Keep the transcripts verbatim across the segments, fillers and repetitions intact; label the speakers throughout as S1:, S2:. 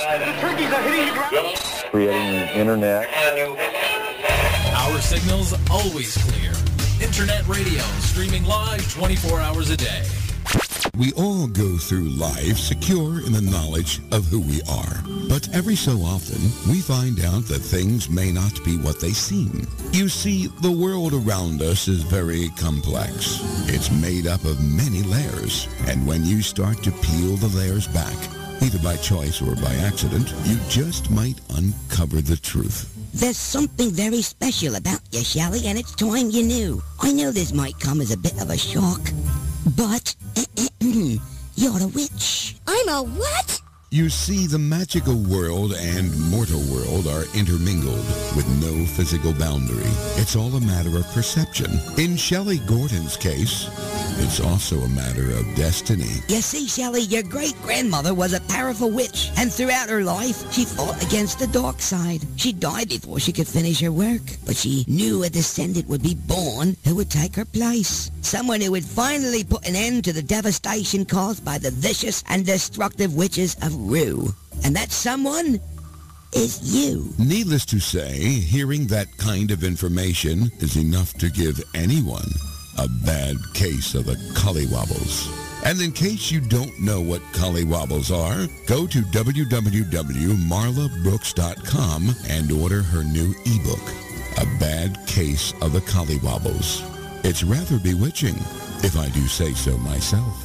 S1: Turkeys are hitting the ground.
S2: Creating the internet.
S3: Our signal's always clear. Internet radio, streaming live twenty-four hours a day.
S4: We all go through life secure in the knowledge of who we are. But every so often, we find out that things may not be what they seem. You see, the world around us is very complex. It's made up of many layers. And when you start to peel the layers back, either by choice or by accident, you just might uncover the truth.
S5: There's something very special about you, Shelley, and it's time you knew. I know this might come as a bit of a shock, but you're a witch.
S6: I'm a what?
S4: You see, the magical world and mortal world are intermingled with no physical boundary. It's all a matter of perception. In Shelley Gordon's case, it's also a matter of destiny.
S5: You see, Shelley, your great-grandmother was a powerful witch, and throughout her life, she fought against the dark side. She died before she could finish her work, but she knew a descendant would be born who would take her place. Someone who would finally put an end to the devastation caused by the vicious and destructive witches of Rue. And that someone is you.
S4: Needless to say, hearing that kind of information is enough to give anyone a bad case of the collywobbles. And in case you don't know what collywobbles are, go to w w w dot marla brooks dot com and order her new ebook, A Bad Case of the Collywobbles. It's rather bewitching, if I do say so myself.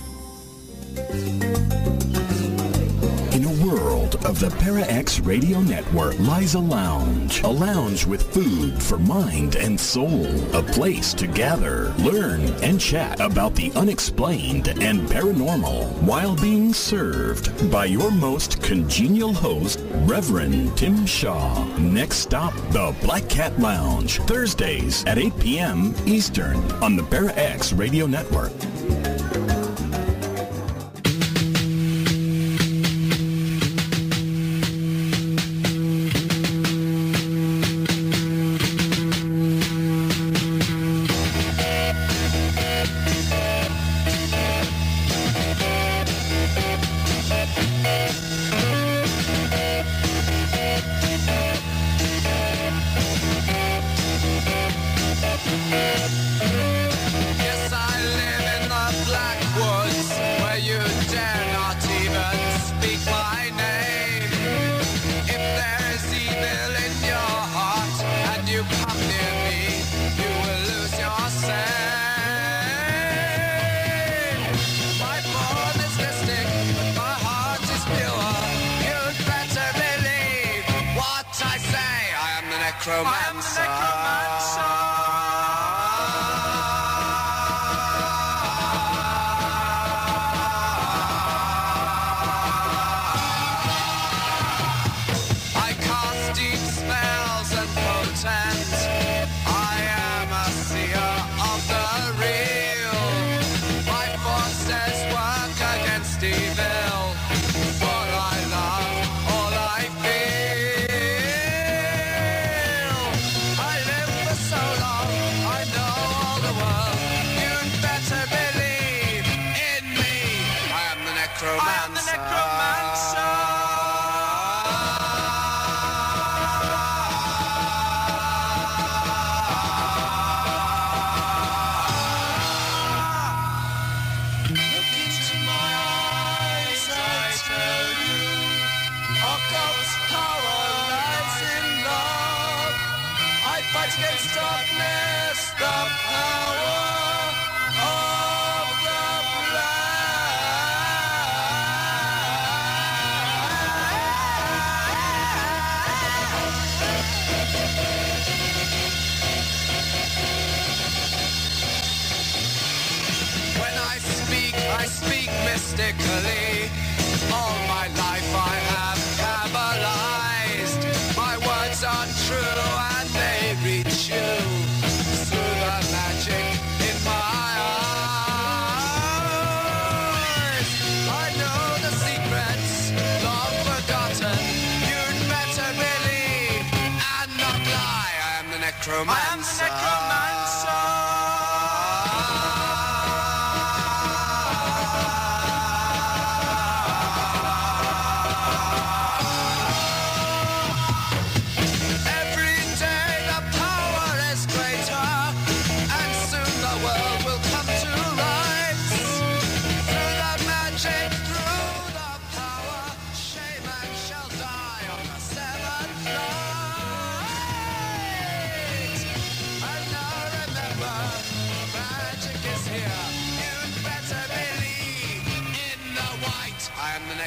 S7: In a world of the Para-X Radio Network lies a lounge. A lounge with food for mind and soul. A place to gather, learn, and chat about the unexplained and paranormal while being served by your most congenial host, Reverend Tim Shaw. Next stop, the Black Cat Lounge. Thursdays at eight p.m. Eastern on the Para-X Radio Network.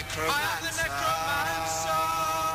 S6: necromancer. I am the necromancer.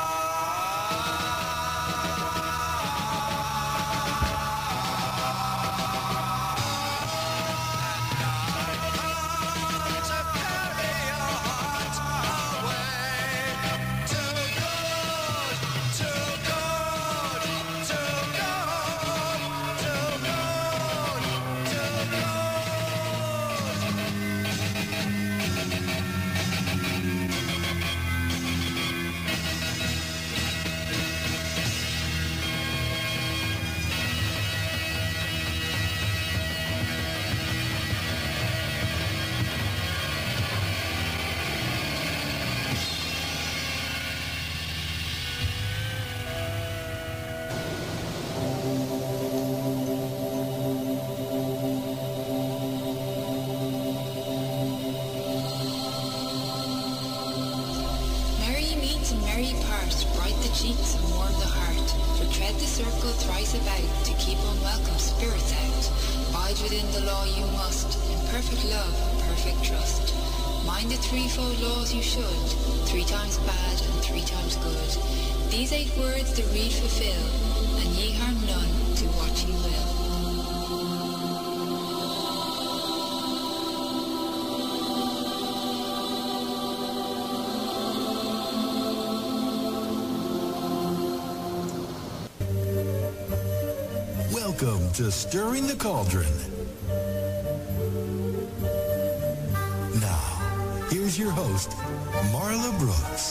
S8: Threefold laws you should, three times bad and three times good. These eight words the read fulfill, and ye harm none, do what ye will.
S9: Welcome to Stirring the Cauldron. Here's your host, Marla Brooks.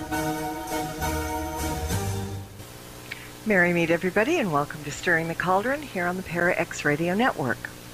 S10: Merry meet everybody, and welcome to Stirring the Cauldron here on the Para X Radio Network.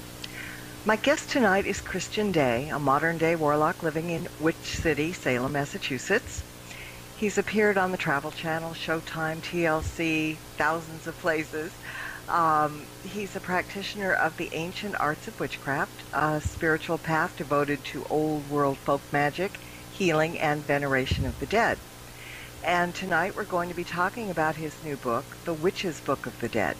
S10: My guest tonight is Christian Day, a modern-day warlock living in Witch City, Salem, Massachusetts. He's appeared on the Travel Channel, Showtime, T L C, thousands of places. Um, he's a practitioner of the ancient arts of witchcraft, a spiritual path devoted to old world folk magic, healing, and veneration of the dead. And tonight we're going to be talking about his new book, The Witch's Book of the Dead.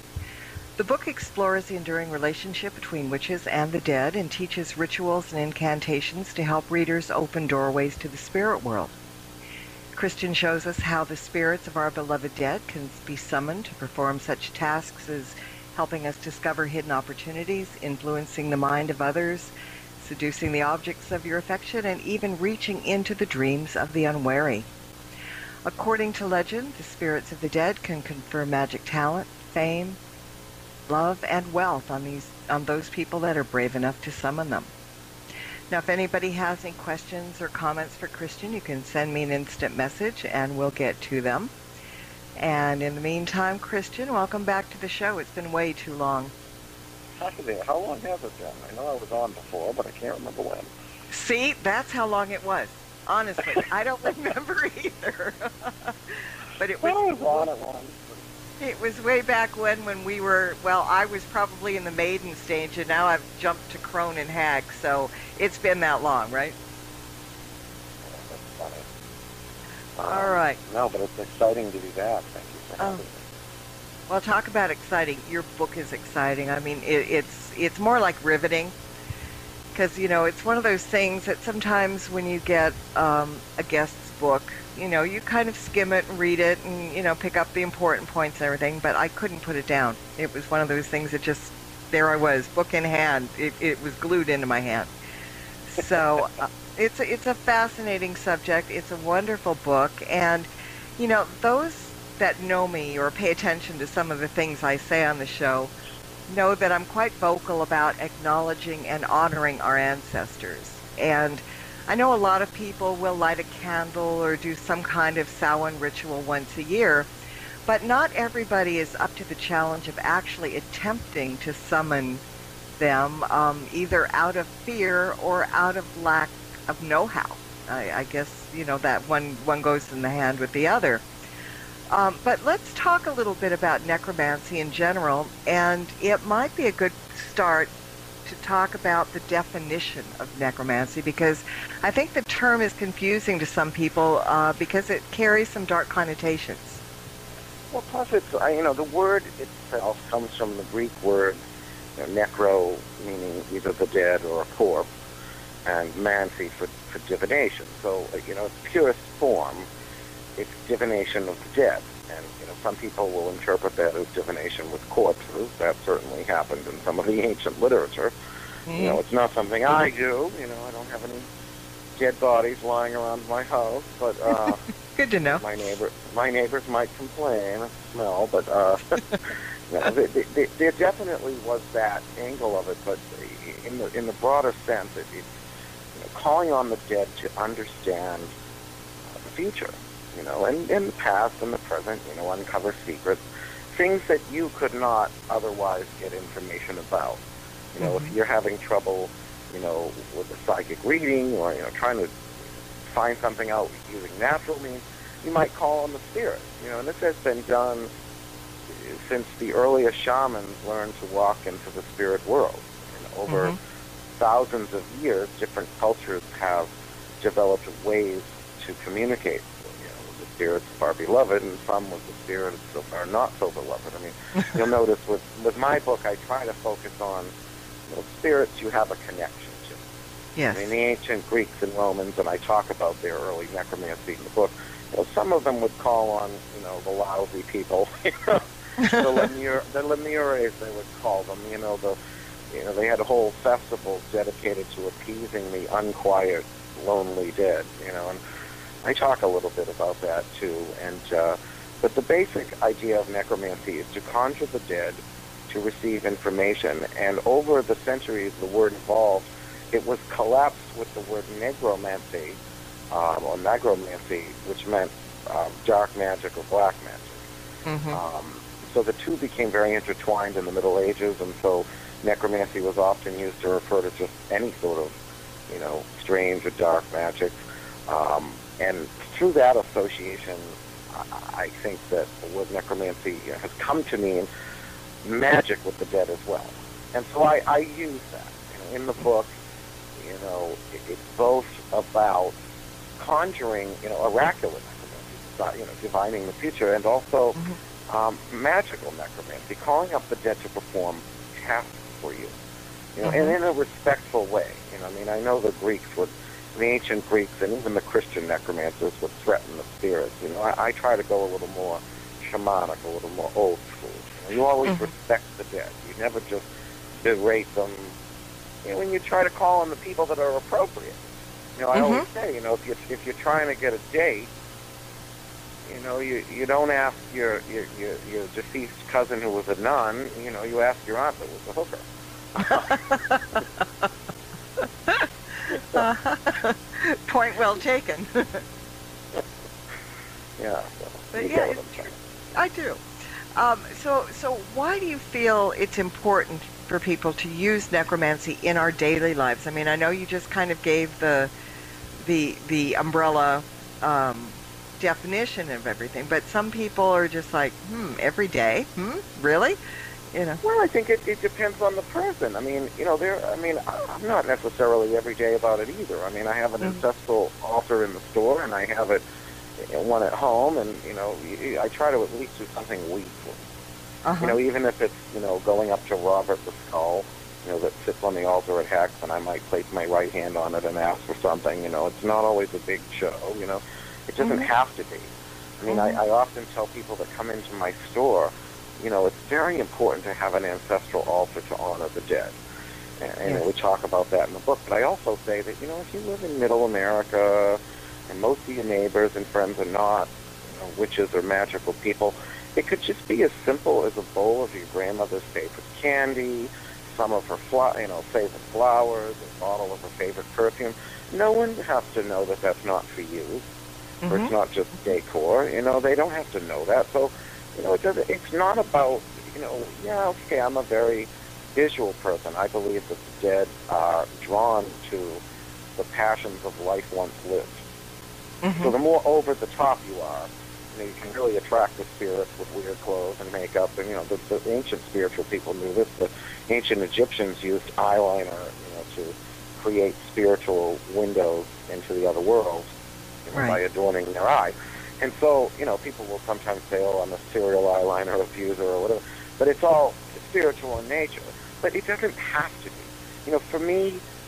S10: The book explores the enduring relationship between witches and the dead and teaches rituals and incantations to help readers open doorways to the spirit world. Christian shows us how the spirits of our beloved dead can be summoned to perform such tasks as helping us discover hidden opportunities, influencing the mind of others, seducing the objects of your affection, and even reaching into the dreams of the unwary. According to legend, the spirits of the dead can confer magic talent, fame, love, and wealth on these on those people that are brave enough to summon them. Now, if anybody has any questions or comments for Christian, you can send me an instant message and we'll get to them. And in the meantime, Christian, welcome back to the show. It's been way too long.
S2: How long has it been? I know I was on before, but I can't remember when.
S10: See, that's how long it was. Honestly, I don't remember either. But it was,
S2: I was on at once.
S10: It was way back when, when we were, well, I was probably in the maiden stage, and now I've jumped to crone and hag, so it's been that long, right?
S2: Yeah, that's funny.
S10: All
S2: um,
S10: right.
S2: No, but it's exciting to be back. Thank you for having
S10: oh.
S2: me.
S10: Well, talk about exciting. Your book is exciting. I mean, it, it's it's more like riveting, because, you know, it's one of those things that sometimes when you get um, a guest's book, you know, you kind of skim it and read it and, you know, pick up the important points and everything, but I couldn't put it down. It was one of those things that just, there I was, book in hand. It, it was glued into my hand. So uh, it's, a, it's a fascinating subject. It's a wonderful book. And, you know, those that know me or pay attention to some of the things I say on the show know that I'm quite vocal about acknowledging and honoring our ancestors. And I know a lot of people will light a candle or do some kind of Samhain ritual once a year, but not everybody is up to the challenge of actually attempting to summon them, um, either out of fear or out of lack of know-how. I, I guess, you know, that one, one goes in the hand with the other. Um, but let's talk a little bit about necromancy in general, and it might be a good start to talk about the definition of necromancy, because I think the term is confusing to some people uh, because it carries some dark connotations.
S2: Well, plus it's, uh, you know, the word itself comes from the Greek word, you know, necro, meaning either the dead or a corpse, and mancy for, to divination. So, uh, you know, its purest form, it's divination of the dead. And, you know, some people will interpret that as divination with corpses. That certainly happened in some of the ancient literature. Mm. You know, it's not something I do. You know, I don't have any dead bodies lying around my house, but uh,
S10: good to know.
S2: My neighbor, my neighbors might complain of the smell, but uh, you know, there, there, there definitely was that angle of it. But in the in the broader sense, it, it you know, calling on the dead to understand uh, the future, you know, and in the past and the present, you know, uncover secrets, things that you could not otherwise get information about. You know, mm-hmm. if you're having trouble, you know, with a psychic reading, or, you know, trying to find something out using natural means, you might call on the spirits. You know, and this has been done since the earliest shamans learned to walk into the spirit world. And over mm-hmm. thousands of years, different cultures have developed ways to communicate. You know, the spirits of our beloved, and some with the spirits of our not so beloved. I mean, you'll notice with with my book, I try to focus on, you know, spirits you have a connection to.
S10: Yes.
S2: I mean, the ancient Greeks and Romans, and I talk about their early necromancy in the book. You know, some of them would call on, you know, the lousy people. You know, the Lemur, the Lemures, they would call them. You know, the, you know, they had whole festivals dedicated to appeasing the unquiet, lonely dead. You know, and I talk a little bit about that too. And uh, but the basic idea of necromancy is to conjure the dead, to receive information, and over the centuries, the word evolved. It was collapsed with the word negromancy, um, or negromancy, which meant um, dark magic or black magic. Mm-hmm. Um, so the two became very intertwined in the Middle Ages, and so necromancy was often used to refer to just any sort of, you know, strange or dark magic. Um, and through that association, I, I think that the word necromancy has come to mean magic with the dead as well. And so I, I use that. You know, in the book, you know, it, it's both about conjuring, you know, oracular necromancy, you know, divining the future, and also mm-hmm. um, magical necromancy, calling up the dead to perform tasks for you, you know, mm-hmm. and in a respectful way. You know, I mean, I know the Greeks would, the ancient Greeks, and even the Christian necromancers would threaten the spirits. You know, I, I try to go a little more shamanic, a little more old school. You know, you always mm-hmm. respect the dead. You never just berate them. You know, when you try to call on the people that are appropriate. You know, I mm-hmm. always say, you know, if you're, if you're trying to get a date, you know, you, you don't ask your, your, your, your deceased cousin who was a nun, you know, you ask your aunt that was a hooker.
S10: uh, point well taken.
S2: yeah. So
S10: but yeah, it's true. I do. Um, so, so why do you feel it's important for people to use necromancy in our daily lives? I mean, I know you just kind of gave the the the umbrella um, definition of everything, but some people are just like, hmm, every day, hmm, really? You know.
S2: Well, I think it, it depends on the person. I mean, you know, there. I mean, I'm not necessarily every day about it either. I mean, I have an mm-hmm. ancestral altar in the store, and I have it one at home, and, you know, I try to at least do something weekly. Uh-huh. You know, even if it's, you know, going up to Robert the Skull, you know, that sits on the altar at Hex, and I might place my right hand on it and ask for something. You know, it's not always a big show, you know. It doesn't mm-hmm. have to be. I mean, mm-hmm. I, I often tell people that come into my store, you know, it's very important to have an ancestral altar to honor the dead. And, and yes. we talk about that in the book. But I also say that, you know, if you live in Middle America, and most of your neighbors and friends are not, you know, witches or magical people, it could just be as simple as a bowl of your grandmother's favorite candy, some of her, fl- you know, favorite flowers, a bottle of her favorite perfume. No one has to know that that's not for you, mm-hmm. or it's not just decor. You know, they don't have to know that. So, you know, it doesn't, it's not about, you know, yeah, okay, I'm a very visual person. I believe that the dead are drawn to the passions of life once lived. Mm-hmm. So the more over the top you are, you know, you can really attract the spirits with weird clothes and makeup. And, you know, the, the ancient spiritual people knew this. The ancient Egyptians used eyeliner, you know, to create spiritual windows into the other world, you know, right. by adorning their eyes. And so, you know, people will sometimes say, oh, I'm a serial eyeliner abuser or whatever. But it's all spiritual in nature. But it doesn't have to be. You know, for me,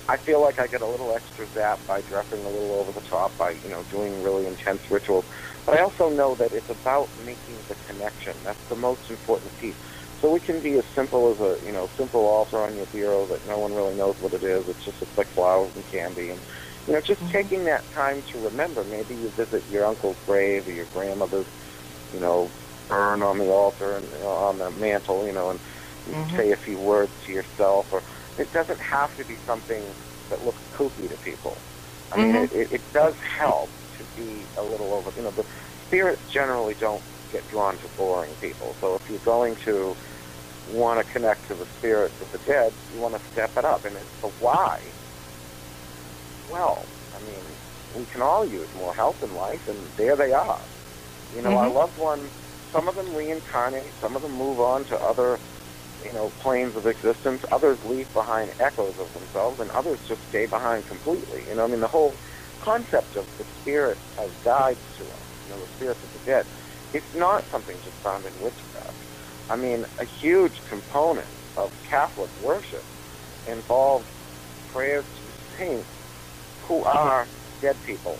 S2: I feel like I get a little extra zap by dressing a little over the top, by, you know, doing really intense rituals. But I also know that it's about making the connection. That's the most important piece. So it can be as simple as a, you know, simple altar on your bureau that no one really knows what it is. It just looks like flowers and candy. And, you know, just mm-hmm. taking that time to remember. Maybe you visit your uncle's grave or your grandmother's, you know, urn on the altar and you know, on the mantle, you know, and you mm-hmm. say a few words to yourself. Or it doesn't have to be something that looks kooky to people. I mm-hmm. mean, it, it, it does help to be a little over, you know, the spirits generally don't get drawn to boring people. So if you're going to want to connect to the spirits of the dead, you want to step it up. And it's the why. Well, I mean, we can all use more help in life, and there they are. You know, mm-hmm. our loved ones, some of them reincarnate, some of them move on to other, you know, planes of existence. Others leave behind echoes of themselves, and others just stay behind completely. You know, I mean, the whole concept of the spirit as guides to us, you know, the spirits of the dead, it's not something just found in witchcraft. I mean, a huge component of Catholic worship involves prayers to saints who are dead people.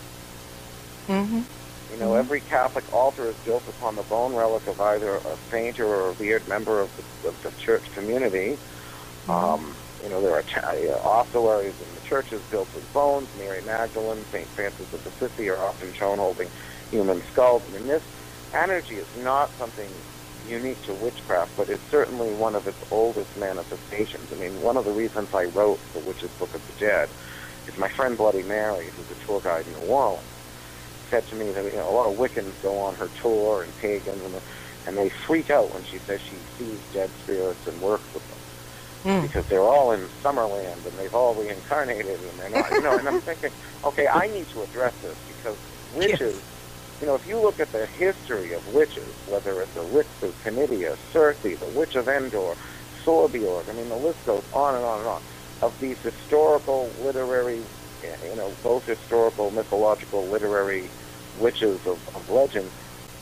S10: Mm-hmm.
S2: You know, mm-hmm. every Catholic altar is built upon the bone relic of either a saint or a revered member of the, of the church community. Mm-hmm. Um, you know, there are uh, ossuaries in the churches built with bones. Mary Magdalene, Saint Francis of Assisi are often shown holding human skulls. I mean, this energy is not something unique to witchcraft, but it's certainly one of its oldest manifestations. I mean, one of the reasons I wrote The Witch's Book of the Dead is my friend Bloody Mary, who's a tour guide in New Orleans, said to me that, you know, a lot of Wiccans go on her tour, and pagans, and, and they freak out when she says she sees dead spirits and works with them. Mm. Because they're all in Summerland, and they've all reincarnated, and they're not, you know, and I'm thinking, okay, I need to address this, because witches, yes. you know, if you look at the history of witches, whether it's the Witch of Canidia, Circe, the Witch of Endor, Sorbiorg, I mean, the list goes on and on and on, of these historical, literary, you know, both historical, mythological, literary witches of, of legend,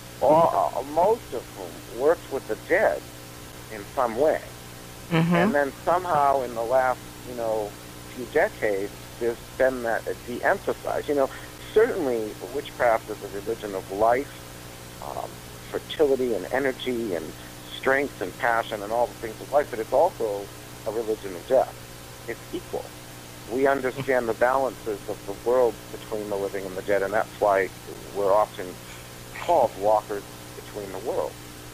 S2: all, uh, most of whom worked with the dead in some way. Mm-hmm. And then somehow in the last, you know, few decades, there's been that de-emphasized. You know, certainly witchcraft is a religion of life, um, fertility and energy and strength and passion and all the things of life, but it's also a religion of death. It's equal. We understand the balances of the world between the living and the dead, and that's why we're often called walkers between the worlds.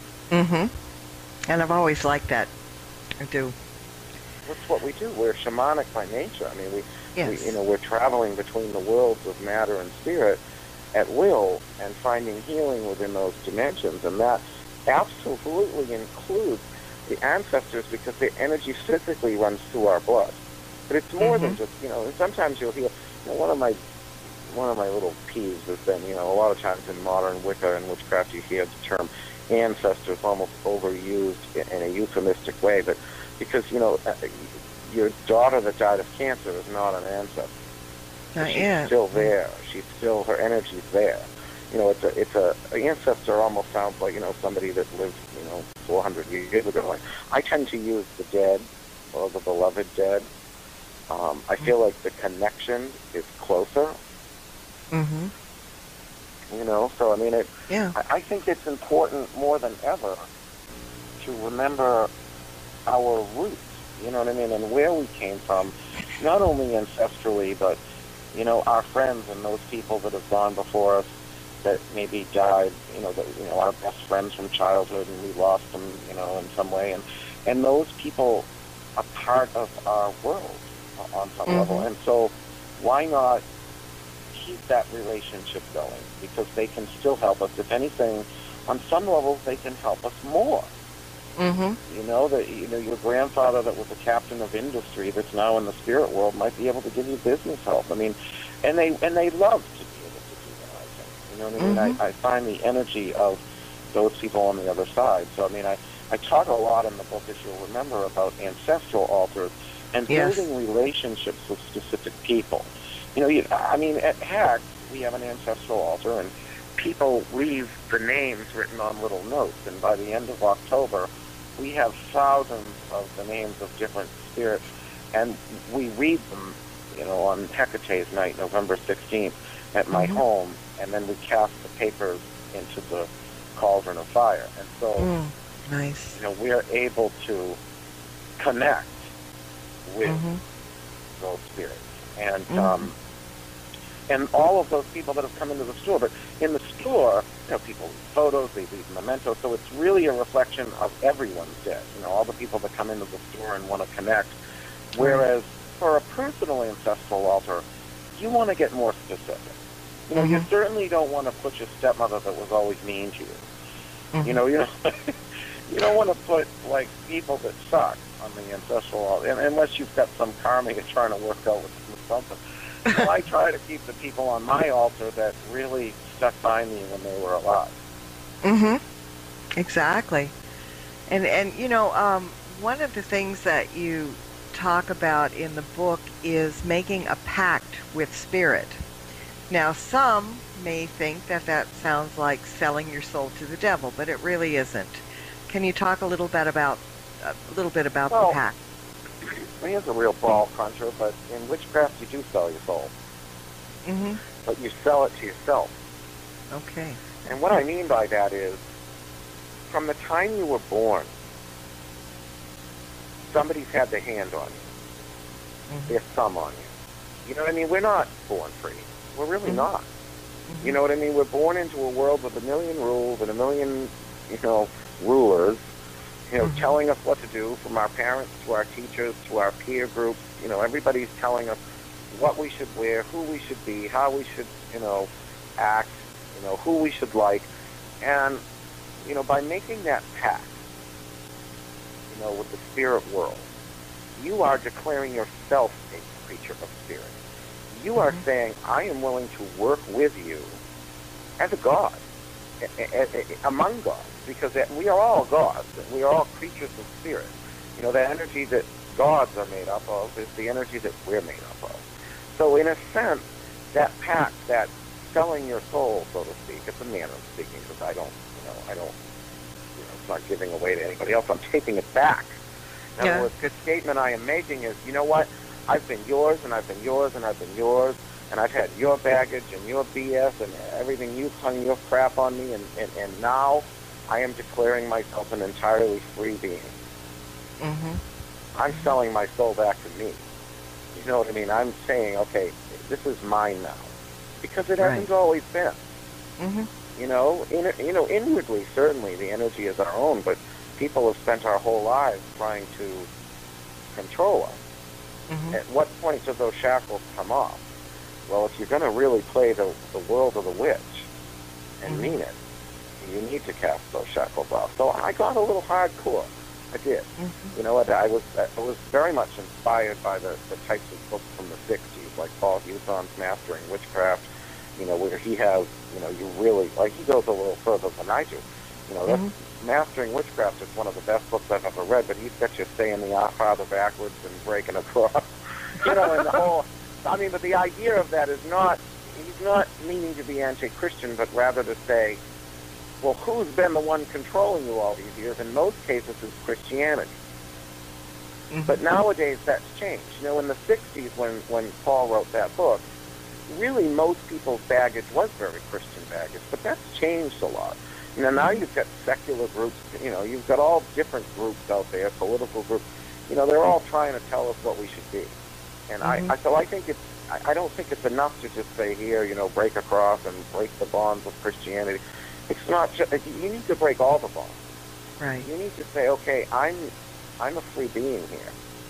S10: Mm-hmm. And I've always liked that. I do.
S2: That's what we do. We're shamanic by nature. I mean, we,
S10: yes.
S2: we, you know, we're traveling between the worlds of matter and spirit at will and finding healing within those dimensions, and that absolutely includes the ancestors because their energy physically runs through our blood. But it's more mm-hmm. than just, you know, and sometimes you'll hear, you know, one of my one of my little peeves has been, you know, a lot of times in modern Wicca and witchcraft you hear the term ancestors almost overused in a euphemistic way, but because, you know, your daughter that died of cancer is not an ancestor.
S10: Not
S2: She's
S10: yet.
S2: still there. She's still, her energy's there. You know, it's a, it's a, an ancestor almost sounds like, you know, somebody that lived, you know, four hundred years ago. Like, I tend to use the dead or the beloved dead. Um, I feel like the connection is closer.
S10: Mm-hmm.
S2: You know, so I mean, it.
S10: Yeah.
S2: I, I think it's important more than ever to remember our roots. You know what I mean, and where we came from, not only ancestrally, but you know, our friends and those people that have gone before us that maybe died. You know, that you know, our best friends from childhood, and we lost them. You know, in some way, and and those people are part of our world on some mm-hmm. level, and so why not keep that relationship going, because they can still help us. If anything, on some levels, they can help us more.
S10: Mm-hmm.
S2: You know, that you know your grandfather that was a captain of industry that's now in the spirit world might be able to give you business help. I mean, and they and they love to be able to do that, I think. You know what I mean?
S10: Mm-hmm.
S2: I, I find the energy of those people on the other side. So, I mean, I, I talk a lot in the book, as you'll remember, about ancestral altars and
S10: yes.
S2: building relationships with specific people. You know, you, I mean, at Hack, we have an ancestral altar, and people leave the names written on little notes, and by the end of October, we have thousands of the names of different spirits, and we read them you know, on Hecate's night, November sixteenth, at my
S10: Mhm.
S2: home, and then we cast the papers into the cauldron of fire. And so,
S10: Mm, nice.
S2: you know, we're able to connect with
S10: Mhm.
S2: those spirits. And
S10: Mhm.
S2: um, and all of those people that have come into the store. But in the store, you know, people leave photos, they leave mementos, so it's really a reflection of everyone's dead. You know, all the people that come into the store and want to connect. Whereas for a personal ancestral altar, you want to get more specific. You know,
S10: Mhm.
S2: you certainly don't want to put your stepmother that was always mean to you.
S10: Mhm.
S2: You know, you don't, you don't want to put, like, people that suck on the ancestral altar, and, unless you've got some karma you're trying to work out with, with something. So I try to keep the people on my altar that really stuck by me when they were alive.
S10: Mhm. Exactly. And and you know, um, one of the things that you talk about in the book is making a pact with spirit. Now, some may think that that sounds like selling your soul to the devil, but it really isn't. Can you talk a little bit about a little bit about
S2: Well,
S10: the pact?
S2: Here's a real ball cruncher, but in witchcraft you do sell your soul.
S10: Mhm.
S2: But you sell it to yourself.
S10: Okay.
S2: And what I mean by that is, from the time you were born, somebody's had their hand on you,
S10: Mhm.
S2: their thumb on you. You know what I mean? We're not born free. We're really
S10: Mhm.
S2: not. You know what I mean? We're born into a world with a million rules and a million, you know, rulers, you know,
S10: Mhm.
S2: telling us what to do, from our parents to our teachers to our peer groups. You know, everybody's telling us what we should wear, who we should be, how we should, you know, act, you know, who we should like. And, you know, by making that pact, you know, with the spirit world, you are declaring yourself a creature of spirit. You are
S10: Mhm.
S2: saying, I am willing to work with you as a god, a- a- a- among gods, because we are all gods. We are all creatures of spirit. You know, the energy that gods are made up of is the energy that we're made up of. So in a sense, that pact, that selling your soul, so to speak, it's a manner of speaking, because I don't, you know, I don't, you know, it's not giving away to anybody else. I'm taking it back. In
S10: Yeah.
S2: other words, the statement I am making is, you know what? I've been yours, and I've been yours, and I've been yours, and I've had your baggage and your B S and everything. You've hung your crap on me, and, and, and now I am declaring myself an entirely free being.
S10: Mhm.
S2: I'm selling my soul back to me. You know what I mean? I'm saying, okay, this is mine now, because it hasn't
S10: Right.
S2: always been.
S10: Mhm.
S2: You know, in, you know, inwardly, certainly the energy is our own, but people have spent our whole lives trying to control us.
S10: Mhm.
S2: At what point do those shackles come off? Well, if you're going to really play the, the world of the witch and
S10: Mhm.
S2: mean it, you need to cast those shackles off. So I got a little hardcore. I did.
S10: Mhm.
S2: You know, I was I was very much inspired by the, the types of books from the sixties, like Paul Huson's Mastering Witchcraft, you know, where he has, you know, you really, like, he goes a little further than I do. You know, that's,
S10: Mhm.
S2: Mastering Witchcraft is one of the best books I've ever read, but he's got you saying the Our Father backwards and breaking across. You know, and the whole, I mean, but the idea of that is not, he's not meaning to be anti-Christian, but rather to say, well, who's been the one controlling you all these years? In most cases, it's Christianity.
S10: Mhm.
S2: But nowadays, that's changed. You know, in the sixties, when, when Paul wrote that book, really most people's baggage was very Christian baggage, but that's changed a lot. You know, now you've got secular groups, you know, you've got all different groups out there, political groups. You know, they're all trying to tell us what we should be. And
S10: Mhm.
S2: I, I, so I think it's, I, I don't think it's enough to just say here, you know, break across and break the bonds of Christianity. It's not just, you need to break all the bonds.
S10: Right.
S2: You need to say, okay, I'm, I'm a free being here.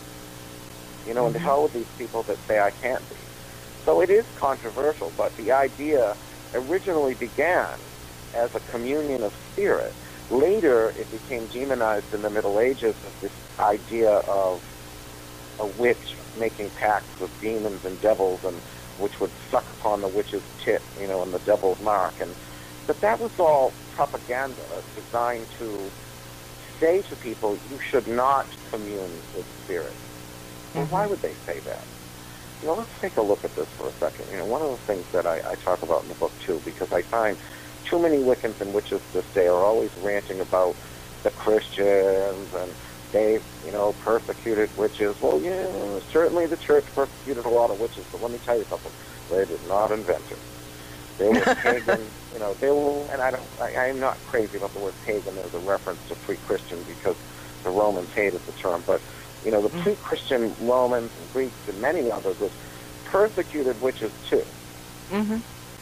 S2: You know, and to
S10: Mhm.
S2: hell with these people that say I can't be. So it is controversial, but the idea originally began as a communion of spirit. Later, it became demonized in the Middle Ages as this idea of a witch making pacts with demons and devils, and which would suck upon the witch's tit, you know, and the devil's mark. And but that was all propaganda designed to say to people, you should not commune with spirit. Well, why would they say that? You know, let's take a look at this for a second. You know, one of the things that I, I talk about in the book, too, because I find too many Wiccans and witches this day are always ranting about the Christians and they, you know, persecuted witches. Well, yeah, certainly the church persecuted a lot of witches, but let me tell you something. They did not invent it. They were pagan, you know, they were, and I don't, I, I'm not crazy about the word pagan as a reference to pre-Christian because the Romans hated the term, but, you know, the mm. pre-Christian Romans and Greeks and many others was persecuted witches too.
S10: Mm-hmm.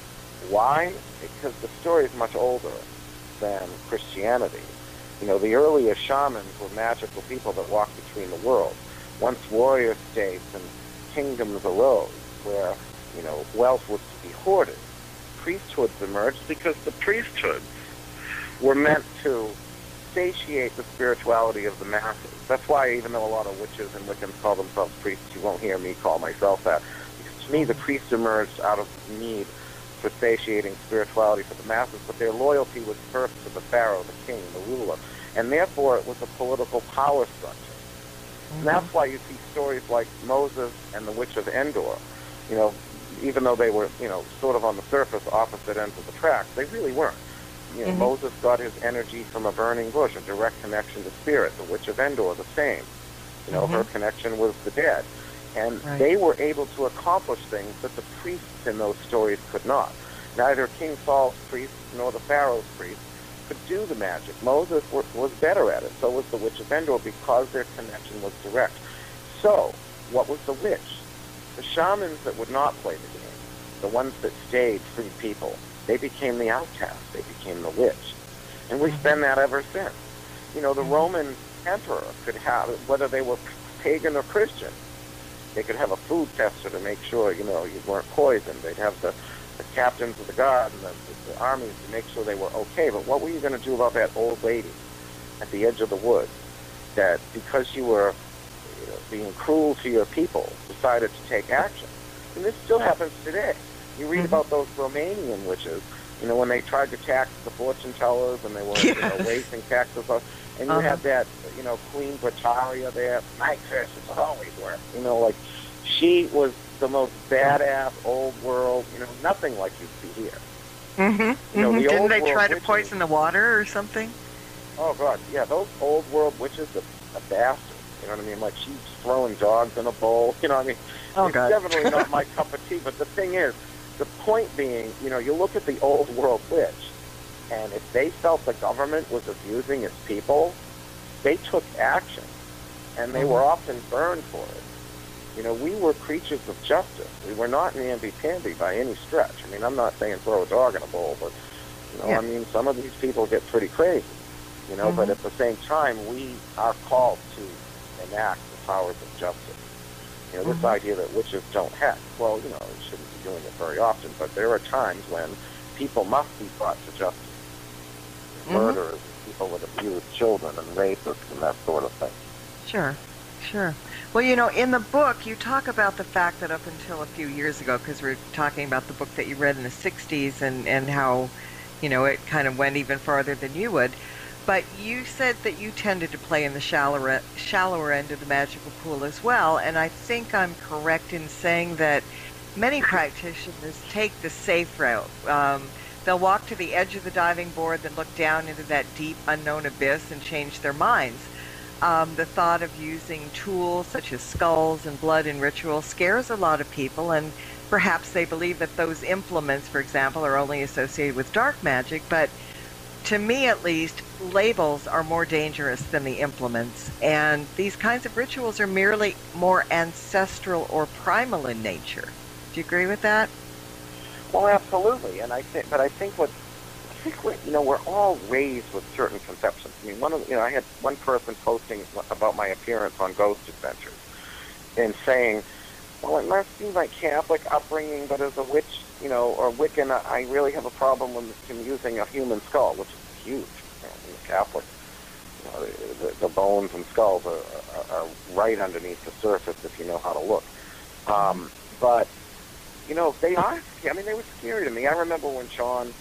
S2: Why? Because the story is much older than Christianity. You know, the earliest shamans were magical people that walked between the worlds. Once warrior states and kingdoms arose where, you know, wealth was to be hoarded, priesthoods emerged because the priesthoods were meant to satiate the spirituality of the masses. That's why even though a lot of witches and Wiccans call themselves priests, you won't hear me call myself that. Because to me, the priests emerged out of need for satiating spirituality for the masses, but their loyalty was first to the pharaoh, the king, the ruler, and therefore it was a political power structure. Mm-hmm. And that's why you see stories like Moses and the Witch of Endor. You know, even though they were, you know, sort of on the surface opposite ends of the tracks, they really weren't. You know, mm-hmm. Moses got his energy from a burning bush, a direct connection to spirit. The Witch of Endor, the same. You know, mm-hmm. her connection was the dead. And right. they were able to accomplish things that the priests in those stories could not. Neither King Saul's priests nor the Pharaoh's priests could do the magic. Moses were, was better at it. So was the Witch of Endor because their connection was direct. So, what was the witch? The shamans that would not play the game, the ones that stayed free people, they became the outcast. They became the witch. And we've been that ever since. You know, the Roman emperor could have, whether they were pagan or Christian, they could have a food tester to make sure, you know, you weren't poisoned. They'd have the, the captains of the guard and the, the, the armies to make sure they were okay. But what were you going to do about that old lady at the edge of the woods that, because you were you know, being cruel to your people, decided to take action? And this still happens today. You read about those Romanian witches, you know, when they tried to tax the fortune tellers and they were, you know, raising taxes on, and you uh-huh. had that, you know, Queen Britannia there, my curses always work. You know, like, she was the most badass old world, you know, nothing like you see here.
S10: Mm-hmm.
S2: You know,
S10: mm-hmm.
S2: the
S10: Didn't
S2: old
S10: they
S2: world
S10: try to
S2: witches,
S10: poison the water or something?
S2: Oh, God, yeah, those old world witches are a bastard. You know what I mean? Like, she's throwing dogs in a bowl. You know what I mean?
S10: Oh,
S2: it's
S10: God.
S2: definitely not my cup of tea, but the thing is, the point being, you know, you look at the old world witch, and if they felt the government was abusing its people, they took action, and they mm-hmm. were often burned for it. You know, we were creatures of justice. We were not namby-pamby by any stretch. I mean, I'm not saying throw a dog in a bowl, but, you know, yeah. I mean, some of these people get pretty crazy, you know, mm-hmm. but at the same time, we are called to enact the powers of justice. You know, this mm-hmm. idea that witches don't hex, well, you know, we shouldn't be doing it very often, but there are times when people must be brought to justice. Mm-hmm. Murderers, people that abuse children and rapists and that sort of thing.
S10: Sure, sure. Well, you know, in the book, you talk about the fact that up until a few years ago, because we're talking about the book that you read in the sixties and, and how, you know, it kind of went even farther than you would, but you said that you tended to play in the shallower, shallower end of the magical pool as well, and I think I'm correct in saying that many practitioners take the safe route. Um, they'll walk to the edge of the diving board, then look down into that deep, unknown abyss and change their minds. Um, the thought of using tools such as skulls and blood in ritual scares a lot of people, and perhaps they believe that those implements, for example, are only associated with dark magic, but to me at least, labels are more dangerous than the implements, and these kinds of rituals are merely more ancestral or primal in nature. Do you agree with that?
S2: Well, absolutely, and I think, but I think what, I think what, you know, we're all raised with certain conceptions. I mean, one of, you know, I had one person posting about my appearance on Ghost Adventures, and saying, well, it must be my Catholic upbringing, but as a witch, you know, or Wiccan, I really have a problem with him using a human skull, which is huge. You know, in the Catholic, you know, the, the bones and skulls are, are, are right underneath the surface if you know how to look. Um, but, you know, they are, I mean, they were scary to me. I remember when Sean,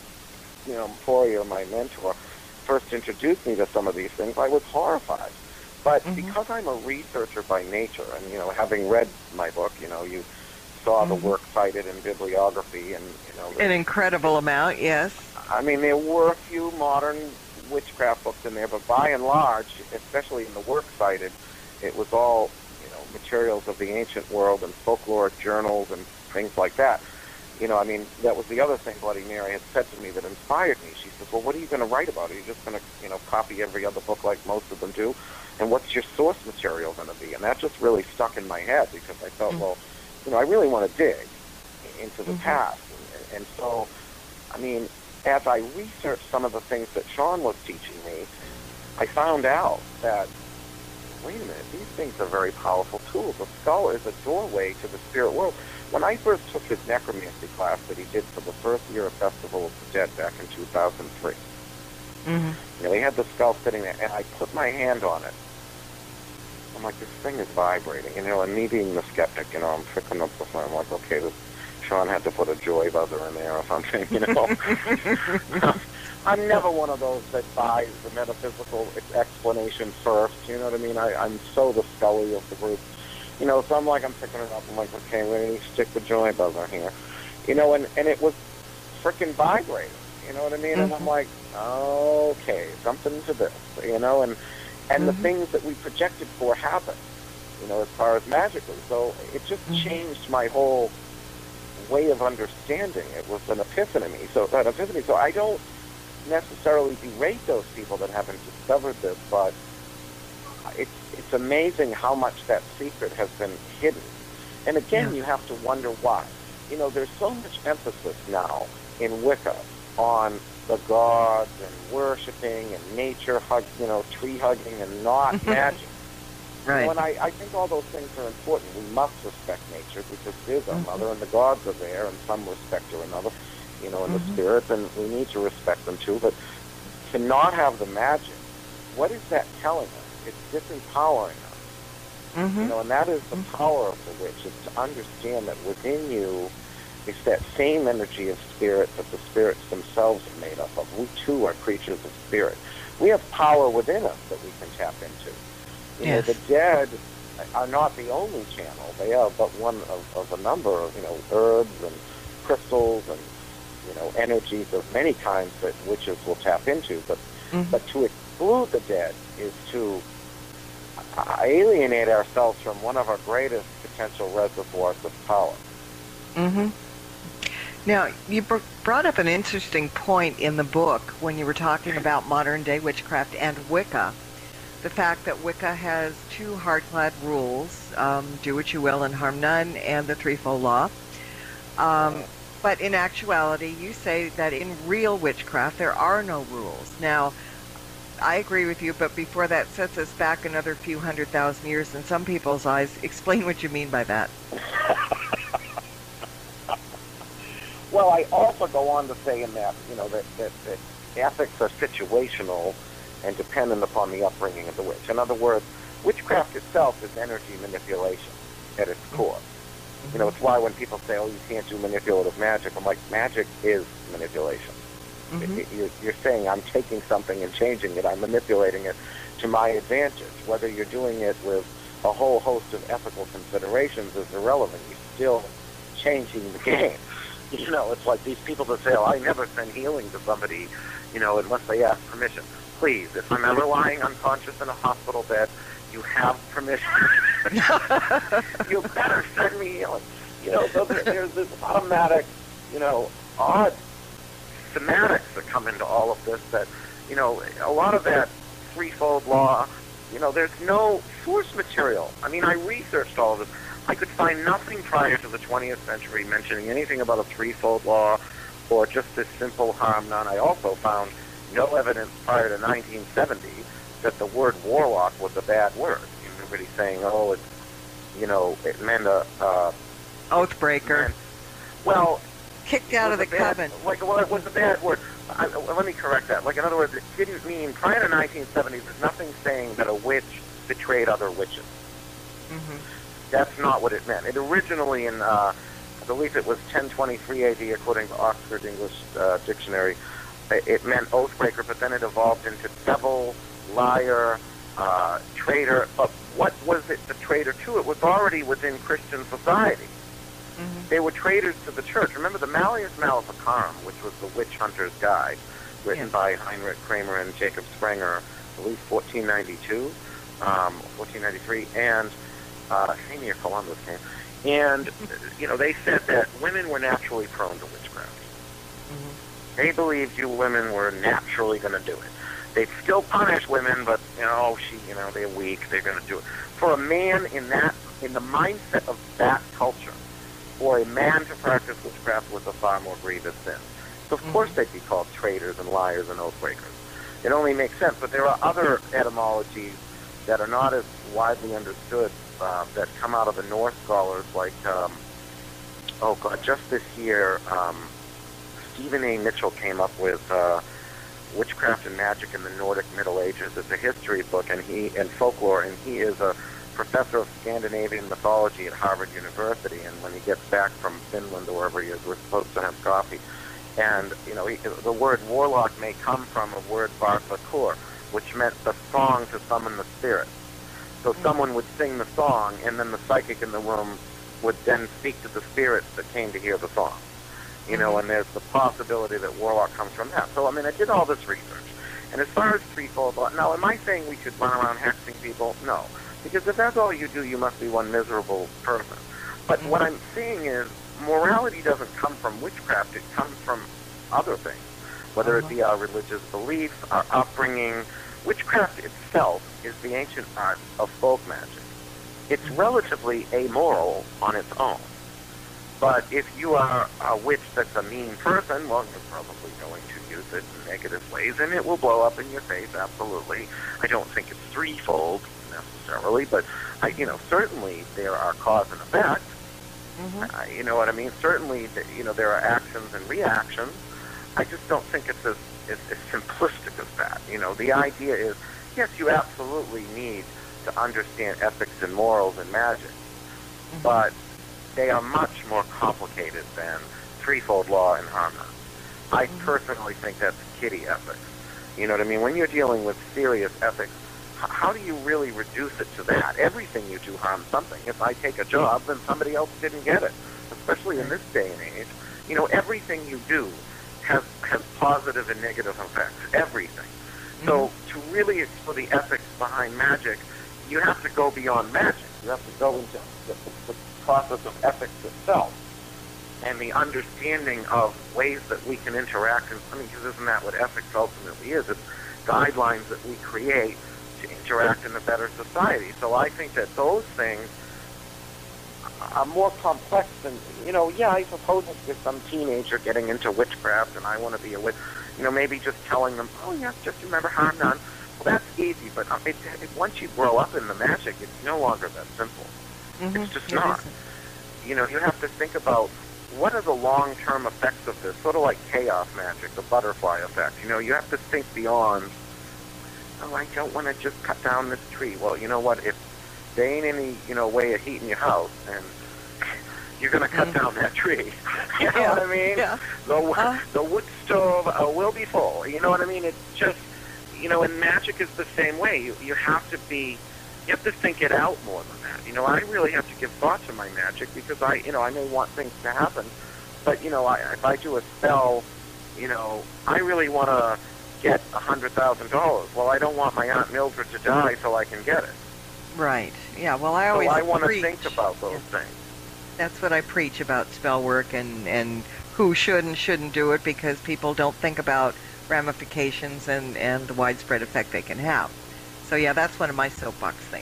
S2: you know, Poirier, my mentor, first introduced me to some of these things, I was horrified. But mm-hmm. because I'm a researcher by nature, and, you know, having read my book, you know, you saw mm-hmm. the work cited in bibliography, and, you know...
S10: An incredible amount, yes.
S2: I mean, there were a few modern witchcraft books in there, but by and large, especially in the works cited, it was all, you know, materials of the ancient world and folkloric journals and things like that. You know, I mean, that was the other thing Bloody Mary had said to me that inspired me. She says, well, what are you going to write about? Are you just going to, you know, copy every other book like most of them do? And what's your source material going to be? And that just really stuck in my head because I felt, mm-hmm. well, you know, I really want to dig into the mm-hmm. past. And, and so, I mean, as I researched some of the things that Sean was teaching me, I found out that, wait a minute, these things are very powerful tools. A skull is a doorway to the spirit world. When I first took his necromancy class that he did for the first year of Festival of the Dead back in two thousand three, mm-hmm. you know, he had the skull sitting there, and I put my hand on it. I'm like, this thing is vibrating, you know, and me being the skeptic, you know, I'm picking up the phone. I'm like, okay, this, Sean had to put a joy buzzer in there or something, you know. I'm never one of those that buys the metaphysical explanation first, you know what I mean? I, I'm so the Scully of the group. You know, so I'm like, I'm picking it up. I'm like, okay, we're going to stick the joy buzzer here. You know, and, and it was freaking vibrating. You know what I mean? Mm-hmm. And I'm like, okay, something to this. You know, and and mm-hmm. the things that we projected for happened, you know, as far as magically. So it just mm-hmm. changed my whole way of understanding. It was an epiphany. So an epiphany. So I don't necessarily berate those people that haven't discovered this, but it's it's amazing how much that secret has been hidden. And again, yeah. you have to wonder why. You know, there's so much emphasis now in Wicca on the gods and worshiping and nature hug, you know, tree hugging and not magic. Right. You know, and I, I think all those things are important. We must respect nature because it is our mm-hmm. mother and the gods are there in some respect or another, you know, in mm-hmm. the spirits, and we need to respect them too. But to not have the magic, what is that telling us? It's disempowering us. Mm-hmm. You know, and that is the mm-hmm. power of the witch, is to understand that within you is that same energy of spirit that the spirits themselves are made up of. We too are creatures of spirit. We have power within us that we can tap into. You yes. know, the dead are not the only channel. They are but one of, of a number of, you know, herbs and crystals and, you know, energies of many kinds that witches will tap into. But mm-hmm. but to exclude the dead is to alienate ourselves from one of our greatest potential reservoirs of power.
S10: Mm-hmm. Now, you br- brought up an interesting point in the book when you were talking about modern-day witchcraft and Wicca. The fact that Wicca has two hard-clad rules, um, do what you will and harm none, and the threefold law. Um, but in actuality, you say that in real witchcraft, there are no rules. Now, I agree with you, but before that sets us back another few hundred thousand years in some people's eyes. Explain what you mean by that.
S2: Well, I also go on to say in that, you know, that, that, that ethics are situational and dependent upon the upbringing of the witch. In other words, witchcraft itself is energy manipulation at its core. Mm-hmm. You know, it's why when people say, oh, you can't do manipulative magic, I'm like, magic is manipulation. Mm-hmm. It, it, you're, you're saying I'm taking something and changing it. I'm manipulating it to my advantage. Whether you're doing it with a whole host of ethical considerations is irrelevant. You're still changing the game. You know, it's like these people that say, oh, I never send healing to somebody, you know, unless they ask permission. Please, if I'm ever lying unconscious in a hospital bed, you have permission. You better send me healing. You know, so there, there's this automatic, you know, odd thematics that come into all of this that, you know, a lot of that threefold law, you know, there's no source material. I mean, I researched all of this. I could find nothing prior to the twentieth century mentioning anything about a threefold law or just this simple harm none. I also found no evidence prior to nineteen seventy that the word warlock was a bad word. Everybody's saying, oh, it's, you know, it meant a... Uh,
S10: Oathbreaker.
S2: Meant, well...
S10: Kicked out of the coven.
S2: Like, well, it was a bad word. I, let me correct that. Like, in other words, it didn't mean, prior to nineteen seventy, there's nothing saying that a witch betrayed other witches. Mm-hmm. That's not what it meant. It originally, in, uh, I believe it was ten twenty-three A D, according to Oxford English uh, Dictionary, it meant oathbreaker, but then it evolved into devil, liar, uh, traitor. But what was it the traitor to? It was already within Christian society. Mm-hmm. They were traitors to the church. Remember the Malleus Maleficarum, which was the witch hunter's guide, written
S10: yes.
S2: by Heinrich Kramer and Jacob Sprenger, I believe fourteen ninety-two, um, fourteen ninety-three, and uh, same year Columbus came. And, you know, they said that women were naturally prone to witchcraft. Mm-hmm. They believed you women were naturally going to do it. They'd still punish women, but, you know, she, you know, they're weak, they're going to do it. For a man in that, in the mindset of that culture, for a man to practice witchcraft was a far more grievous sin. So of mm-hmm. course they'd be called traitors and liars and oath breakers. It only makes sense, but there are other etymologies that are not as widely understood uh, that come out of the Norse scholars, like, um, oh God, just this year, um, Stephen A. Mitchell came up with uh, Witchcraft and Magic in the Nordic Middle Ages. It's a history book and he and folklore, and he is a professor of Scandinavian mythology at Harvard University, and when he gets back from Finland or wherever he is, we're supposed to have coffee. And, you know, he, the word warlock may come from a word varsakur, which meant the song to summon the spirits. So someone would sing the song, and then the psychic in the room would then speak to the spirits that came to hear the song. You know, and there's the possibility that warlock comes from that. So, I mean, I did all this research. And as far as threefold law, now, am I saying we should run around hexing people? No. Because if that's all you do, you must be one miserable person. But what I'm saying is, morality doesn't come from witchcraft. It comes from other things, whether it be our religious beliefs, our upbringing. Witchcraft itself is the ancient art of folk magic. It's relatively amoral on its own. But if you are a witch that's a mean person, well, you're probably going to use it in negative ways, and it will blow up in your face, absolutely. I don't think it's threefold necessarily, but, I, you know, certainly there are cause and effect. Mm-hmm. Uh, you know what I mean? Certainly, you know, there are actions and reactions. I just don't think it's as, as, as simplistic as that. You know, the idea is, yes, you absolutely need to understand ethics and morals in magic, mm-hmm. but they are much more complicated than threefold law and harm none. I mm-hmm. personally think that's kiddie ethics. You know what I mean? When you're dealing with serious ethics, h- how do you really reduce it to that? Everything you do harms something. If I take a job, then somebody else didn't get it, especially in this day and age. You know, everything you do has, has positive and negative effects, everything. Mm-hmm. So to really explore the ethics behind magic, you have to go beyond magic. You have to go into the, the process of ethics itself and the understanding of ways that we can interact. And, I mean, because isn't that what ethics ultimately is? It's guidelines that we create to interact in a better society. So I think that those things are more complex than, you know, yeah, I suppose if there's some teenager getting into witchcraft and I want to be a witch, you know, maybe just telling them, oh, yeah, just remember harm none. Well, that's easy, but it, it, once you grow up in the magic, it's no longer that simple. Mm-hmm. It's just not. You know, you have to think about what are the long-term effects of this, sort of like chaos magic, the butterfly effect. You know, you have to think beyond, oh, I don't want to just cut down this tree. Well, you know what, if there ain't any, you know, way of heating your house, and you're going to cut mm-hmm. down that tree. You know yeah. what I mean? Yeah. The, uh. the wood stove uh, will be full. You know what I mean? It's just, you know, and magic is the same way. You, you have to be... You have to think it out more than that. You know, I really have to give thought to my magic because I, you know, I may want things to happen, but, you know, I, if I do a spell, you know, I really want to get a hundred thousand dollars. Well, I don't want my Aunt Mildred to die so I can get it.
S10: Right. Yeah. Well, I always
S2: so I want
S10: preach.
S2: to think about those yeah. things.
S10: That's what I preach about spell work and and who should and shouldn't do it because people don't think about ramifications and and the widespread effect they can have. So, yeah, that's one of my soapbox things.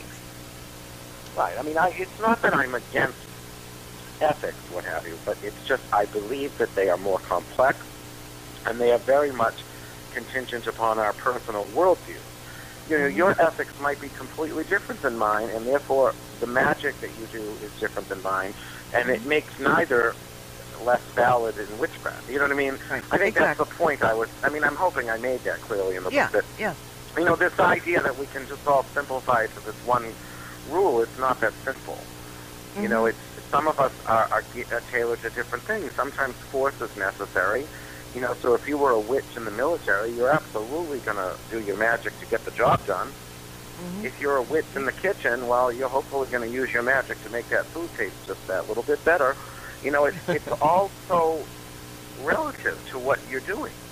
S2: Right. I mean, I, it's not that I'm against ethics, what have you, but it's just I believe that they are more complex, and they are very much contingent upon our personal worldview. You know, mm-hmm. your ethics might be completely different than mine, and therefore the magic that you do is different than mine, and it makes neither less valid in witchcraft. You know what I mean?
S10: Right.
S2: I think
S10: exactly.
S2: that's the point I was... I mean, I'm hoping I made that clearly in the
S10: yeah.
S2: book. That,
S10: yeah.
S2: You know, this idea that we can just all simplify to this one rule, it's not that simple. Mm-hmm. You know, it's some of us are, are, are tailored to different things. Sometimes force is necessary. You know, so if you were a witch in the military, you're absolutely going to do your magic to get the job done. Mm-hmm. If you're a witch in the kitchen, well, you're hopefully going to use your magic to make that food taste just that little bit better. You know, it's, it's all so relative to what you're doing.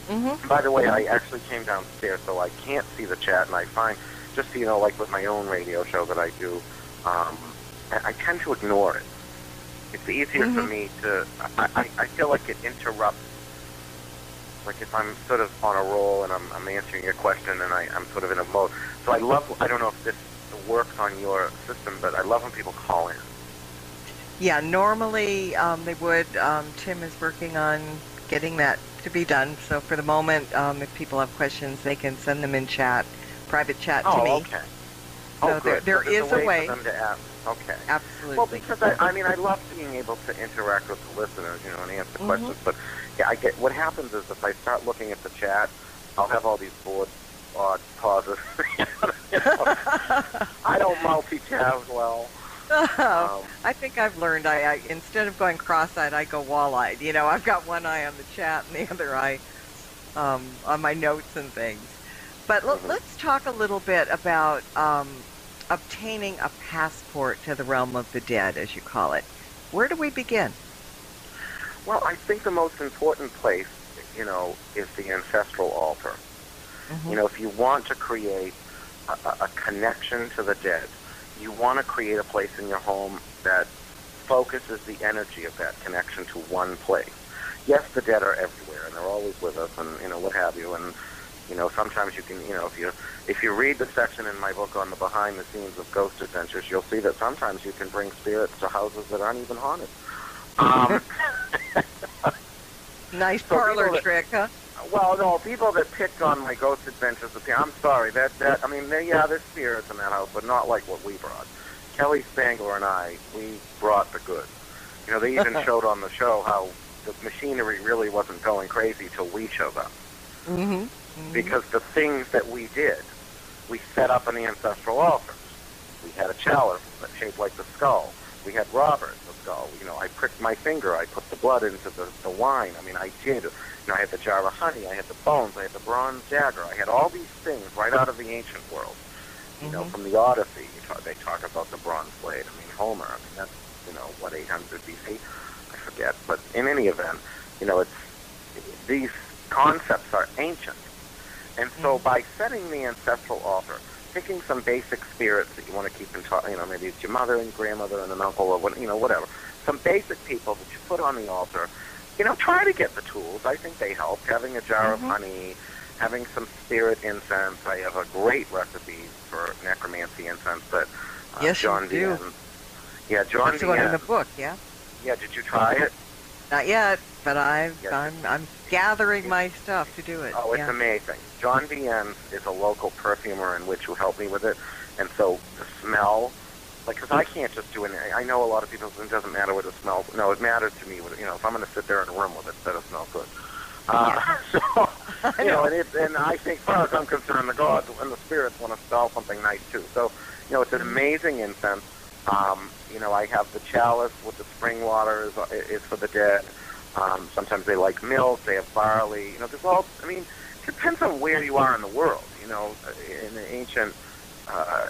S10: Mm-hmm.
S2: By the way, I actually came downstairs, so I can't see the chat, and I find, just so you know, like with my own radio show that I do, um, I, I tend to ignore it. It's easier
S10: mm-hmm.
S2: for me to, I, I, I feel like it interrupts, like if I'm sort of on a roll and I'm, I'm answering your question and I, I'm sort of in a mode. So I love, I don't know if this works on your system, but I love when people call in.
S10: Yeah, normally um, they would. Um, Tim is working on getting that to be done. So for the moment, um, if people have questions, they can send them in chat, private chat
S2: oh,
S10: to me.
S2: okay.
S10: So
S2: oh,
S10: there,
S2: good.
S10: there
S2: so
S10: is
S2: a way,
S10: a way.
S2: for them to ask. Okay.
S10: Absolutely.
S2: Well, because I, I mean, I love being able to interact with the listeners, you know, and answer
S10: mm-hmm.
S2: questions. But yeah, I get what happens is if I start looking at the chat, I'll have all these board uh, pauses. you know, I don't multitask well.
S10: Oh,
S2: um,
S10: I think I've learned. I, I instead of going cross-eyed, I go wall-eyed. You know, I've got one eye on the chat and the other eye um, on my notes and things. But l-
S2: mm-hmm.
S10: let's talk a little bit about um, obtaining a passport to the realm of the dead, as you call it. Where do we begin?
S2: Well, I think the most important place, you know, is the ancestral altar. Mm-hmm. You know, if you want to create a, a connection to the dead, you want to create a place in your home that focuses the energy of that connection to one place. Yes, the dead are everywhere, and they're always with us, and, you know, what have you, and, you know, sometimes you can, you know, if you if you read the section in my book on the behind the scenes of ghost adventures, you'll see that sometimes you can bring spirits to houses that aren't even haunted. Um,
S10: nice
S2: so
S10: parlor
S2: that,
S10: trick, huh?
S2: Well, no, people that picked on my ghost adventures, I'm sorry, that, that I mean, they, yeah, there's spirits in that house, but not like what we brought. Kelly Spangler and I, we brought the goods. You know, they even showed on the show how the machinery really wasn't going crazy till we showed up.
S10: Mm-hmm. Mm-hmm.
S2: Because the things that we did, we set up an ancestral altar. We had a chalice that shaped like the skull. We had Robert, the skull. You know, I pricked my finger. I put the blood into the, the wine. I mean, I did. You know, I had the jar of honey. I had the bones. I had the bronze dagger. I had all these things right out of the ancient world. You know,
S10: mm-hmm.
S2: from the Odyssey, you talk, they talk about the bronze blade. I mean, Homer. I mean, that's, you know, what, eight hundred B C? I forget. But in any event, you know, it's these concepts are ancient. And so mm-hmm. by setting the ancestral altar, picking some basic spirits that you want to keep in touch, you know, maybe it's your mother and grandmother and an uncle or what, you know, whatever. Some basic people that you put on the altar, you know, try to get the tools. I think they help. Having a jar
S10: mm-hmm.
S2: of honey, having some spirit incense. I have a great recipe for necromancy incense that uh,
S10: yes,
S2: John
S10: you do.
S2: Vienne. Yeah, John
S10: That's the one in
S2: Vienne.
S10: the book, yeah?
S2: Yeah, did you try it?
S10: Not yet, but I've,
S2: Yes.
S10: I'm I'm gathering my stuff to do it.
S2: Oh, it's
S10: yeah.
S2: amazing. John Vienne is a local perfumer and witch who helped me with it. And so the smell, like, because I can't just do it. I know a lot of people, it doesn't matter what it smells. No, it matters to me. What, you know, if I'm going to sit there in a room with it, it better smell good. Uh,
S10: Yeah.
S2: so, you know, and, it, and I think, as far as I'm concerned, the gods and the spirits want to smell something nice, too. So, you know, it's an amazing incense. Um, you know, I have the chalice with the spring water is, is for the dead. Um, sometimes they like milk. They have barley. You know, there's all, I mean, it depends on where you are in the world. You know, in the ancient uh,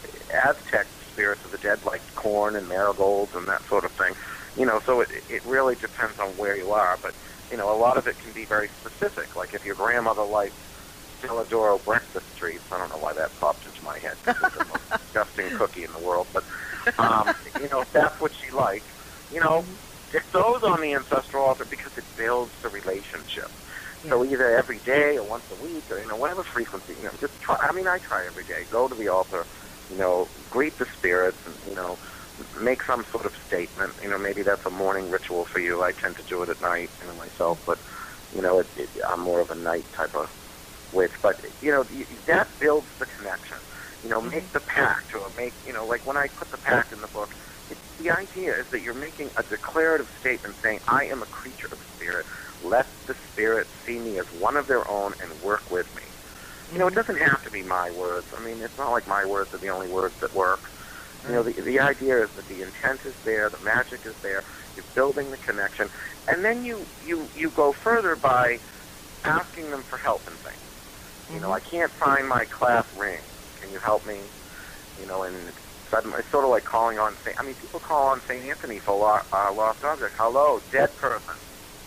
S2: Aztec spirits of the dead like corn and marigolds and that sort of thing. You know, so it, it really depends on where you are. But, you know, a lot of it can be very specific. Like if your grandmother likes Celadoro breakfast treats, I don't know why that popped into my head. It's the most disgusting cookie in the world. But, um, you know, if that's what she likes, you know, stick those on the ancestral altar because it builds the relationship. Yeah. So either every day or once a week or, you know, whatever frequency, you know, just try. I mean, I try every day. Go to the altar, you know, greet the spirits, and, you know, make some sort of statement. You know, maybe that's a morning ritual for you. I tend to do it at night, you know, myself. But, you know, it, it, I'm more of a night type of witch. But, you know, that builds the connection. You know, make the pact, or make, you know, like when I put the pact in the book, it, the idea is that you're making a declarative statement saying, I am a creature of spirit. Let the spirit see me as one of their own and work with me. You know, it doesn't have to be my words. I mean, it's not like my words are the only words that work. You know, the, the idea is that the intent is there, the magic is there, you're building the connection, and then you, you, you go further by asking them for help in things. You know, I can't find my class ring. Can you help me? You know, and it's, it's sort of like calling on Saint I mean, people call on Saint Anthony for lo, uh, lost objects. Hello, dead person.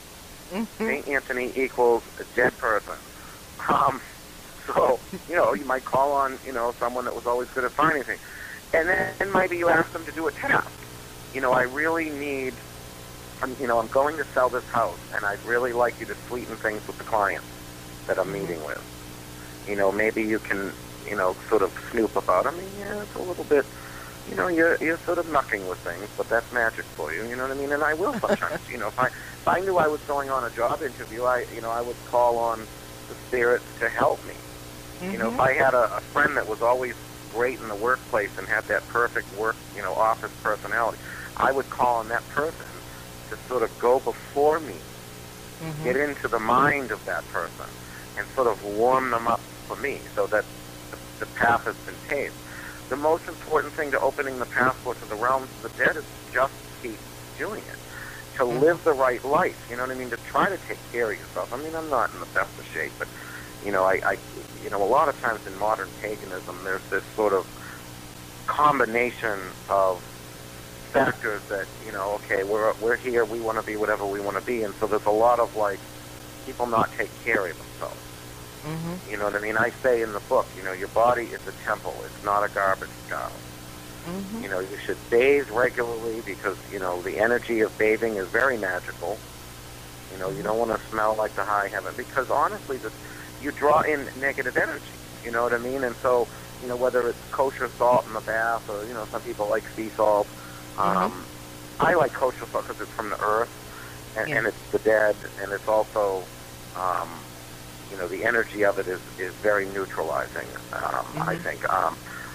S2: Mm-hmm. Saint Anthony equals a dead person. Um, so, you know, you might call on, you know, someone that was always good at finding things. And then and maybe you ask them to do a task. You know, I really need, I'm, you know, I'm going to sell this house, and I'd really like you to sweeten things with the client that I'm meeting with. You know, maybe you can, you know, sort of snoop about them. I mean, yeah, it's a little bit, you know, you're, you're sort of mucking with things, but that's magic for you, you know what I mean? And I will sometimes, you know, if I, if I knew I was going on a job interview, I, you know, I would call on the spirits to help me. Mm-hmm. You know, if I had a, a friend that was always great in the workplace and had that perfect work, you know, office personality, I would call on that person to sort of go before me, mm-hmm. get into the mind of that person, and sort of warm them up for me so that the, the path has been paved. The most important thing to opening the passport to the realms of the dead is just keep doing it. To mm-hmm. live the right life, you know what I mean? To try to take care of yourself. I mean, I'm not in the best of shape, but, you know, I, I you know, a lot of times in modern paganism, there's this sort of combination of factors that, you know, okay, we're we're here, we want to be whatever we want to be, and so there's a lot of, like, people not take care of themselves. Mm-hmm. You know what I mean? I say in the book, you know, your body is a temple. It's not a garbage pile. Mm-hmm. You know, you should bathe regularly because, you know, the energy of bathing is very magical. You know, you don't want to smell like the high heaven because, honestly, the, you draw in negative energy. You know what I mean? And so, you know, whether it's kosher salt in the bath or, you know, some people like sea salt. Um, mm-hmm. I like kosher salt because it's from the earth and, yeah. and it's the dead, and it's also... Um, you know, the energy of it is, is very neutralizing, um, mm-hmm. I think. Um,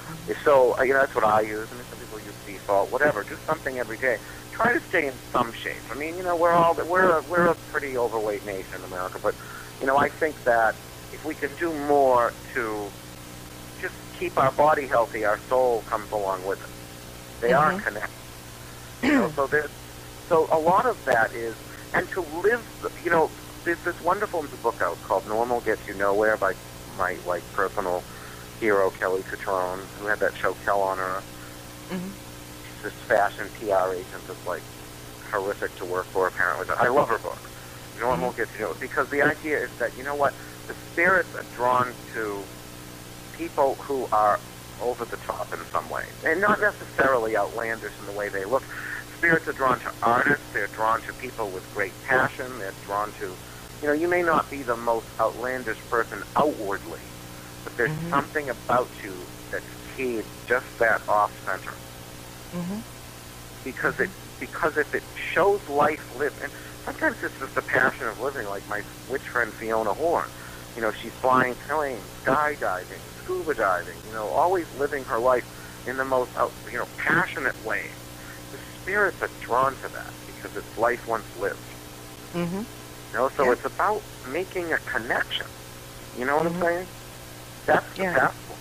S2: so, you know, that's what I use. I mean, some people use sea salt, whatever. Do something every day. Try to stay in some shape. I mean, you know, we're all, we're a, we're a pretty overweight nation in America, but, you know, I think that if we can do more to just keep our body healthy, our soul comes along with it. They mm-hmm. are connected. You know, so there's, so a lot of that is, and to live, you know, there's this wonderful book out called Normal Gets You Nowhere by my, like, personal hero, Kelly Cutrone, who had that show, Kel on Earth. Mm-hmm. She's this fashion P R agent that's, like, horrific to work for, apparently. But I love her book, Normal mm-hmm. Gets You Nowhere, because the idea is that, you know what, the spirits are drawn to people who are over the top in some way, and not necessarily outlandish in the way they look. Spirits are drawn to artists, they're drawn to people with great passion, they're drawn to... You know, you may not be the most outlandish person outwardly, but there's mm-hmm. something about you that's keyed just that off-center. Mm-hmm. Because it, because if it shows life lived, and sometimes it's just the passion of living, like my witch friend Fiona Horn. You know, she's flying planes, skydiving, scuba diving, you know, always living her life in the most, out, you know, passionate way. The spirits are drawn to that because it's life once lived. Mm-hmm. You know, so yeah. it's about making a connection. You know what mm-hmm. I'm saying? That's the yeah. passport.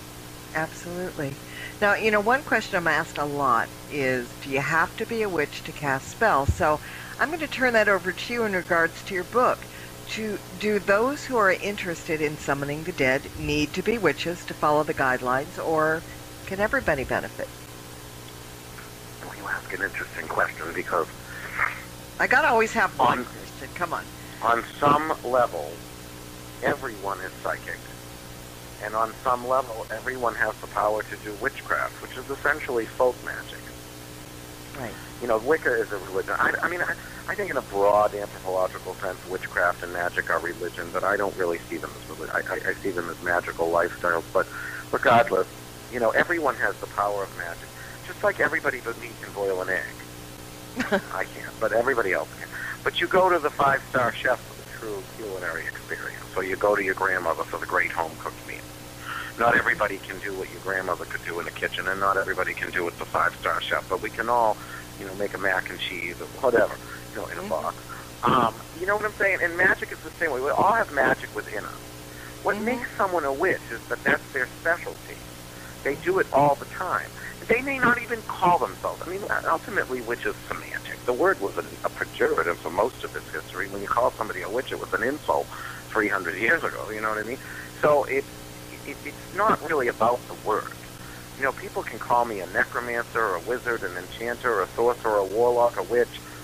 S10: Absolutely. Now, you know, one question I'm asked a lot is, do you have to be a witch to cast spells? So I'm going to turn that over to you in regards to your book. To, do those who are interested in summoning the dead need to be witches to follow the guidelines, or can everybody benefit?
S2: Well, you ask an interesting question because...
S10: I got to always have one.
S2: On,
S10: Come on.
S2: On some level, everyone is psychic. And on some level, everyone has the power to do witchcraft, which is essentially folk magic.
S10: Right.
S2: You know, Wicca is a religion. I, I mean, I, I think in a broad anthropological sense, witchcraft and magic are religion, but I don't really see them as religion. I, I, I see them as magical lifestyles. But regardless, you know, everyone has the power of magic. Just like everybody but me can boil an egg. I can't, but everybody else can. But you go to the five-star chef for the true culinary experience. So you go to your grandmother for the great home-cooked meal. Not everybody can do what your grandmother could do in the kitchen, and not everybody can do what the five-star chef. But we can all, you know, make a mac and cheese or whatever, you know, in a box. Um, you know what I'm saying? And magic is the same way. We all have magic within us. What mm-hmm. makes someone a witch is that that's their specialty. They do it all the time. They may not even call themselves. I mean, ultimately, witch is semantic. The word was a, a pejorative for most of its history. When you call somebody a witch, it was an insult three hundred years ago. You know what I mean? So it, it it's not really about the word. You know, people can call me a necromancer, a wizard, an enchanter, a sorcerer, a warlock, a witch.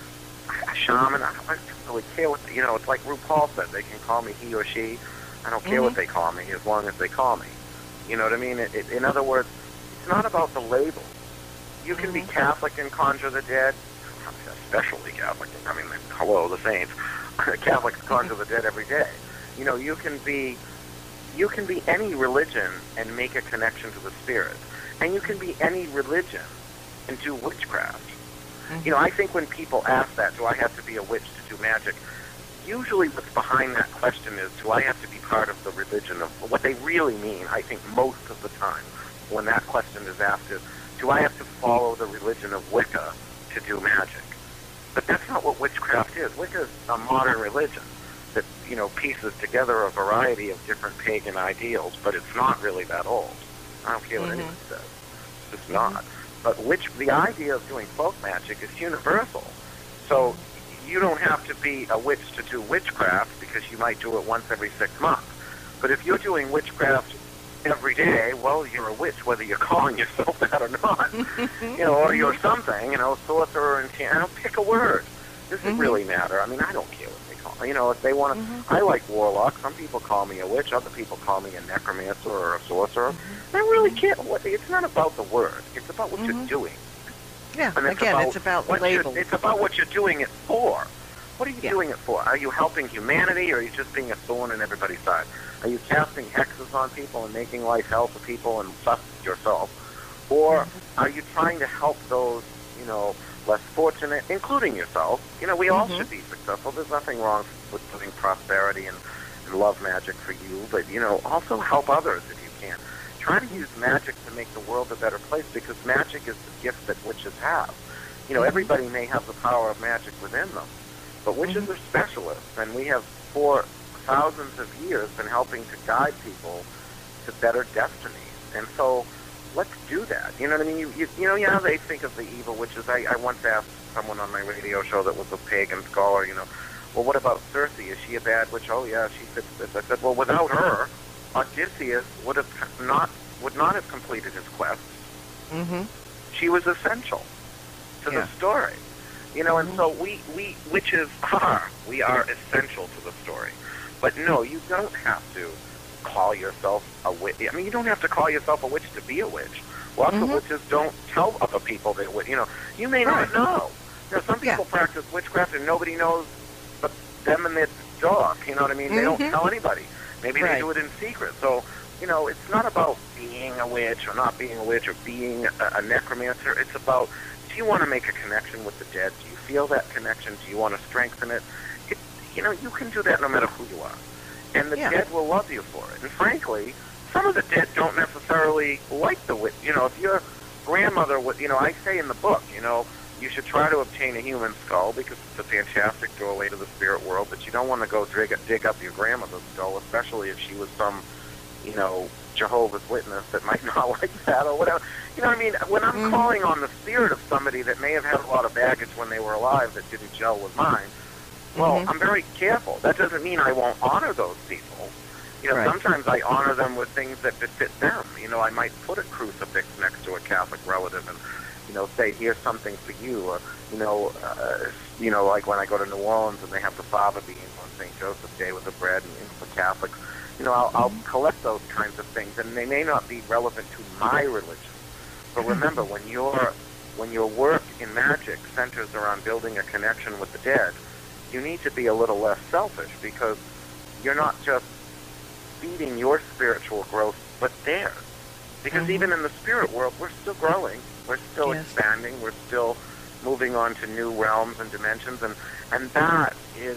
S2: a shaman. I don't really care what, you know, it's like RuPaul said, they can call me he or she. I don't care
S10: mm-hmm.
S2: what they call me as long as they call me. You know what I mean? It, it, in other words, it's not about the label. You can be Catholic and conjure the dead, especially Catholic. I mean, hello, the saints. Catholics conjure the dead every day. You know, you can be, you can be any religion and make a connection to the spirit, and you can be any religion and do witchcraft. Mm-hmm. You know, I think when people ask that, do I have to be a witch to do magic? Usually, what's behind that question is, do I have to be part of the religion of what they really mean? I think most of the time, when that question is asked, is, do I have to follow the religion of Wicca to do magic? But that's not what witchcraft is. Wicca is a modern religion that, you know, pieces together a variety of different pagan ideals, but it's not really that old. I don't care what
S10: mm-hmm.
S2: anyone says. It's just not. But which the idea of doing folk magic is universal. So you don't have to be a witch to do witchcraft because you might do it once every six months. But if you're doing witchcraft every day, well, you're a witch, whether you're calling yourself that or not. You know, or you're something, you know, sorcerer, and I don't pick a word. Doesn't
S10: mm-hmm.
S2: really matter. I mean, I don't care what they call me. You know, if they want to,
S10: mm-hmm.
S2: I like warlock. Some people call me a witch. Other people call me a necromancer or a sorcerer. Mm-hmm. I don't really care. What, it's not about the word. It's about what mm-hmm. you're doing.
S10: Yeah,
S2: and it's
S10: again,
S2: about
S10: it's about
S2: what
S10: labels.
S2: It's about what you're doing it for. What are you
S10: yeah.
S2: doing it for? Are you helping humanity, or are you just being a thorn in everybody's side? Are you casting hexes on people and making life hell for people and suck yourself? Or are you trying to help those, you know, less fortunate, including yourself? You know, we all
S10: mm-hmm.
S2: should be successful. There's nothing wrong with doing prosperity and, and love magic for you, but, you know, also help others if you can. Try to use magic to make the world a better place, because magic is the gift that witches have. You know, everybody may have the power of magic within them, but witches mm-hmm. are specialists, and we have for thousands of years been helping to guide people to better destinies. And so let's do that. You know what I mean? You, you, you know, yeah, they think of the evil witches. I, I once asked someone on my radio show that was a pagan scholar, you know, well, what about Circe? Is she a bad witch? Oh, yeah, she fits this. I said, well, without her, Odysseus would have not would not have completed his quest.
S10: Mm-hmm.
S2: She was essential to
S10: yeah.
S2: the story. You know, and so we, we witches are, we are essential to the story. But no, you don't have to call yourself a witch. I mean, you don't have to call yourself a witch to be a witch. Lots
S10: mm-hmm.
S2: of witches don't tell other people they're witch. You know, you may
S10: right.
S2: not know. You know, some people
S10: yeah.
S2: practice witchcraft and nobody knows but them and their dog. You know what I mean?
S10: Mm-hmm.
S2: They don't tell anybody. Maybe
S10: right.
S2: they do it in secret. So, you know, it's not about being a witch or not being a witch or being a, a necromancer. It's about, do you want to make a connection with the dead? Do you feel that connection? Do you want to strengthen it? it you know, you can do that no matter who you are. And the
S10: yeah.
S2: dead will love you for it. And frankly, some of the dead don't necessarily like the witch. You know, if your grandmother would, you know, I say in the book, you know, you should try to obtain a human skull because it's a fantastic doorway to the spirit world, but you don't want to go dig, dig up your grandmother's skull, especially if she was some, you know, Jehovah's Witness that might not like that or whatever. You know what I mean? When I'm mm-hmm. calling on the spirit of somebody that may have had a lot of baggage when they were alive that didn't gel with mine, well, mm-hmm. I'm very careful. That doesn't mean I won't honor those people. You know,
S10: right.
S2: sometimes I honor them with things that befit them. You know, I might put a crucifix next to a Catholic relative and, you know, say, here's something for you. Or, you know, uh, you know, like when I go to New Orleans and they have the fava beans on Saint Joseph's Day with the bread, and you know, for Catholics, you know, I'll, I'll collect those kinds of things, and they may not be relevant to my religion. But remember, when your when your work in magic centers around building a connection with the dead, you need to be a little less selfish, because you're not just feeding your spiritual growth, but theirs. Because mm-hmm. even in the spirit world, we're still growing, we're still
S10: yes. expanding,
S2: we're still moving on to new realms and dimensions, and, and that is,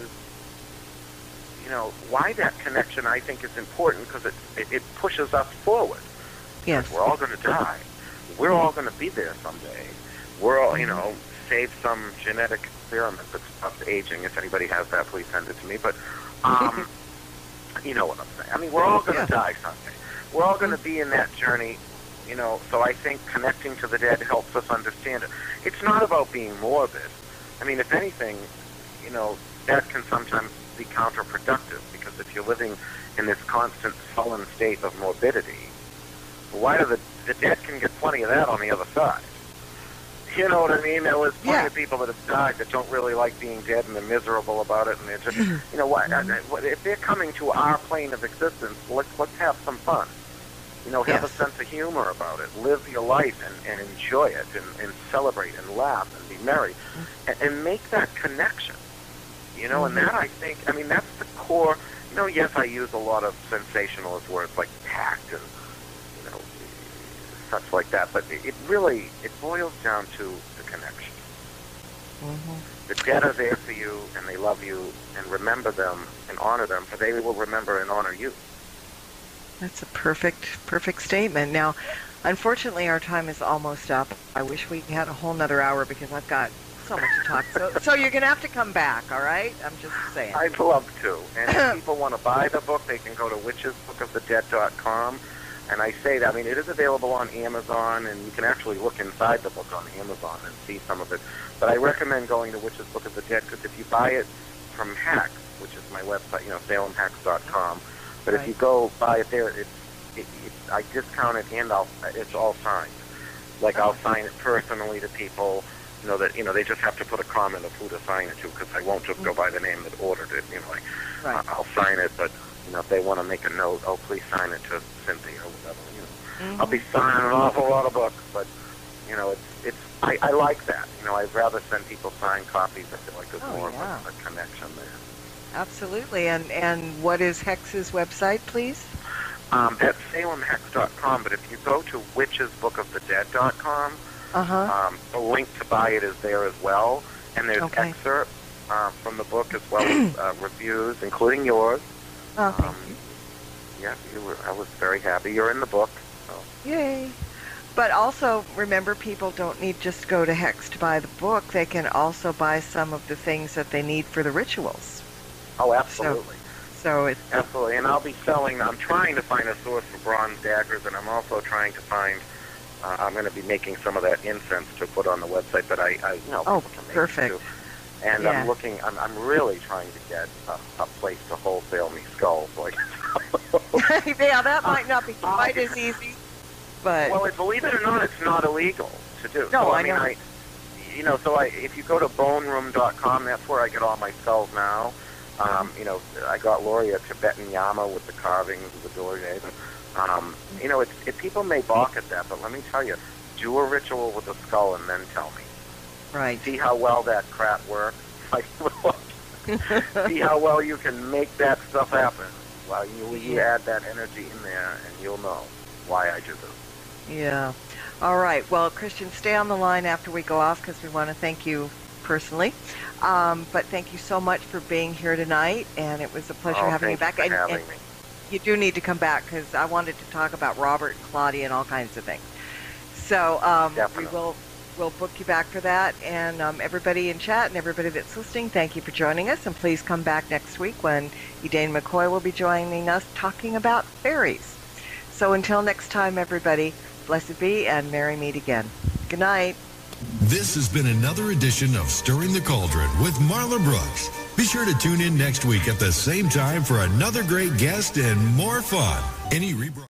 S2: you know, why that connection, I think, is important, because it, it, it pushes us forward.
S10: Yes.
S2: We're all going to die. We're all going to be there someday. We're all, you know, save some genetic experiment that stops aging. If anybody has that, please send it to me. But, um, you know what I'm saying. I mean, we're all going to yeah. die someday. We're all going to be in that journey, you know, so I think connecting to the dead helps us understand it. It's not about being morbid. I mean, if anything, you know, that can sometimes be counterproductive, because if you're living in this constant sullen state of morbidity, why do the, the dead can get plenty of that on the other side? You know what I mean? There was plenty
S10: Yeah.
S2: of people that have died that don't really like being dead, and they're miserable about it, and they're just, you know, what? Mm-hmm. If they're coming to our plane of existence, let's let's have some fun. You know, have
S10: Yes.
S2: a sense of humor about it. Live your life and, and enjoy it, and, and celebrate and laugh and be merry, and, and make that connection. You know,
S10: Mm-hmm.
S2: and that I think, I mean, that's the core. You know, yes, I use a lot of sensationalist words like tact and, you know, such like that, but it, it really, it boils down to the connection. Mm-hmm. The dead are there for you, and they love you, and remember them and honor them, for they will remember and honor you.
S10: That's a perfect, perfect statement. Now, unfortunately, our time is almost up. I wish we had a whole nother hour because I've got so much to talk. So, so you're going to have to come back, all right? I'm just saying.
S2: I'd love to. And if people want to buy the book, they can go to witches book of the dead dot com. And I say that, I mean, it is available on Amazon, and you can actually look inside the book on Amazon and see some of it. But I recommend going to Witches Book of the Dead, because if you buy it from Hex, which is my website, you know, salem hex dot com, but
S10: Right.
S2: if you go buy it there, it's, it, it, I discount it, and I'll, it's all signed. Like, I'll sign it personally to people, you know, that, you know, they just have to put a comment of who to sign it to, because I won't just go by the name that ordered it, you know, like,
S10: Right.
S2: uh, I'll sign it, but, you know, if they want to make a note, oh, please sign it to Cynthia or whatever, you know.
S10: Mm-hmm.
S2: I'll be signing an awful lot of books, but, you know, it's, it's, I, I like that. You know, I'd rather send people signed copies. I feel like there's
S10: Oh,
S2: more
S10: yeah.
S2: of a, a connection there.
S10: Absolutely. And and what is Hex's website, please?
S2: Um, that's salem hex dot com, but if you go to witches book of the dead dot com,
S10: Uh-huh.
S2: um, the link to buy it is there as well, and there's
S10: Okay.
S2: excerpts uh, from the book as well as uh, reviews, including yours.
S10: Oh, thank
S2: Um,
S10: you.
S2: Yeah, you were, I was very happy. You're in the book. So.
S10: Yay. But also, remember, people don't need just to go to Hex to buy the book. They can also buy some of the things that they need for the rituals.
S2: Oh, absolutely.
S10: So it's...
S2: Absolutely, and I'll be selling, I'm trying to find a source for bronze daggers, and I'm also trying to find, uh, I'm going to be making some of that incense to put on the website, but I, I you know,
S10: Oh,
S2: people can make
S10: perfect.
S2: it too. And
S10: Yeah.
S2: I'm looking, I'm, I'm really trying to get a, a place to wholesale me skulls. Like,
S10: yeah, that might not be quite as easy, but...
S2: well, it, believe it or not, it's not illegal to do.
S10: No,
S2: so, I,
S10: I
S2: mean,
S10: know.
S2: I, you know, so I, if you go to bone room dot com, that's where I get all my skulls now. Um, you know, I got Lori a Tibetan Yama with the carvings of the Dorje. But, um, you know, it's, it, people may balk at that, but let me tell you, do a ritual with a skull and then tell me.
S10: Right.
S2: See how well that crap works? Like, see how well you can make that stuff happen. Well, you, you add that energy in there, and you'll know why I do this.
S10: Yeah. All right. Well, Christian, stay on the line after we go off because we want to thank you personally. Um, but thank you so much for being here tonight, and it was a pleasure
S2: Oh,
S10: having you
S2: thank
S10: back.
S2: you
S10: And,
S2: for having
S10: and
S2: me.
S10: you do need to come back because I wanted to talk about Robert and Claudia and all kinds of things. So um, we
S2: Definitely.
S10: will we'll book you back for that. And um, everybody in chat and everybody that's listening, thank you for joining us. And please come back next week when Elaine McCoy will be joining us talking about fairies. So until next time, everybody, blessed be and merry meet again. Good night.
S9: This has been another edition of Stirring the Cauldron with Marla Brooks. Be sure to tune in next week at the same time for another great guest and more fun. Any rebroadcast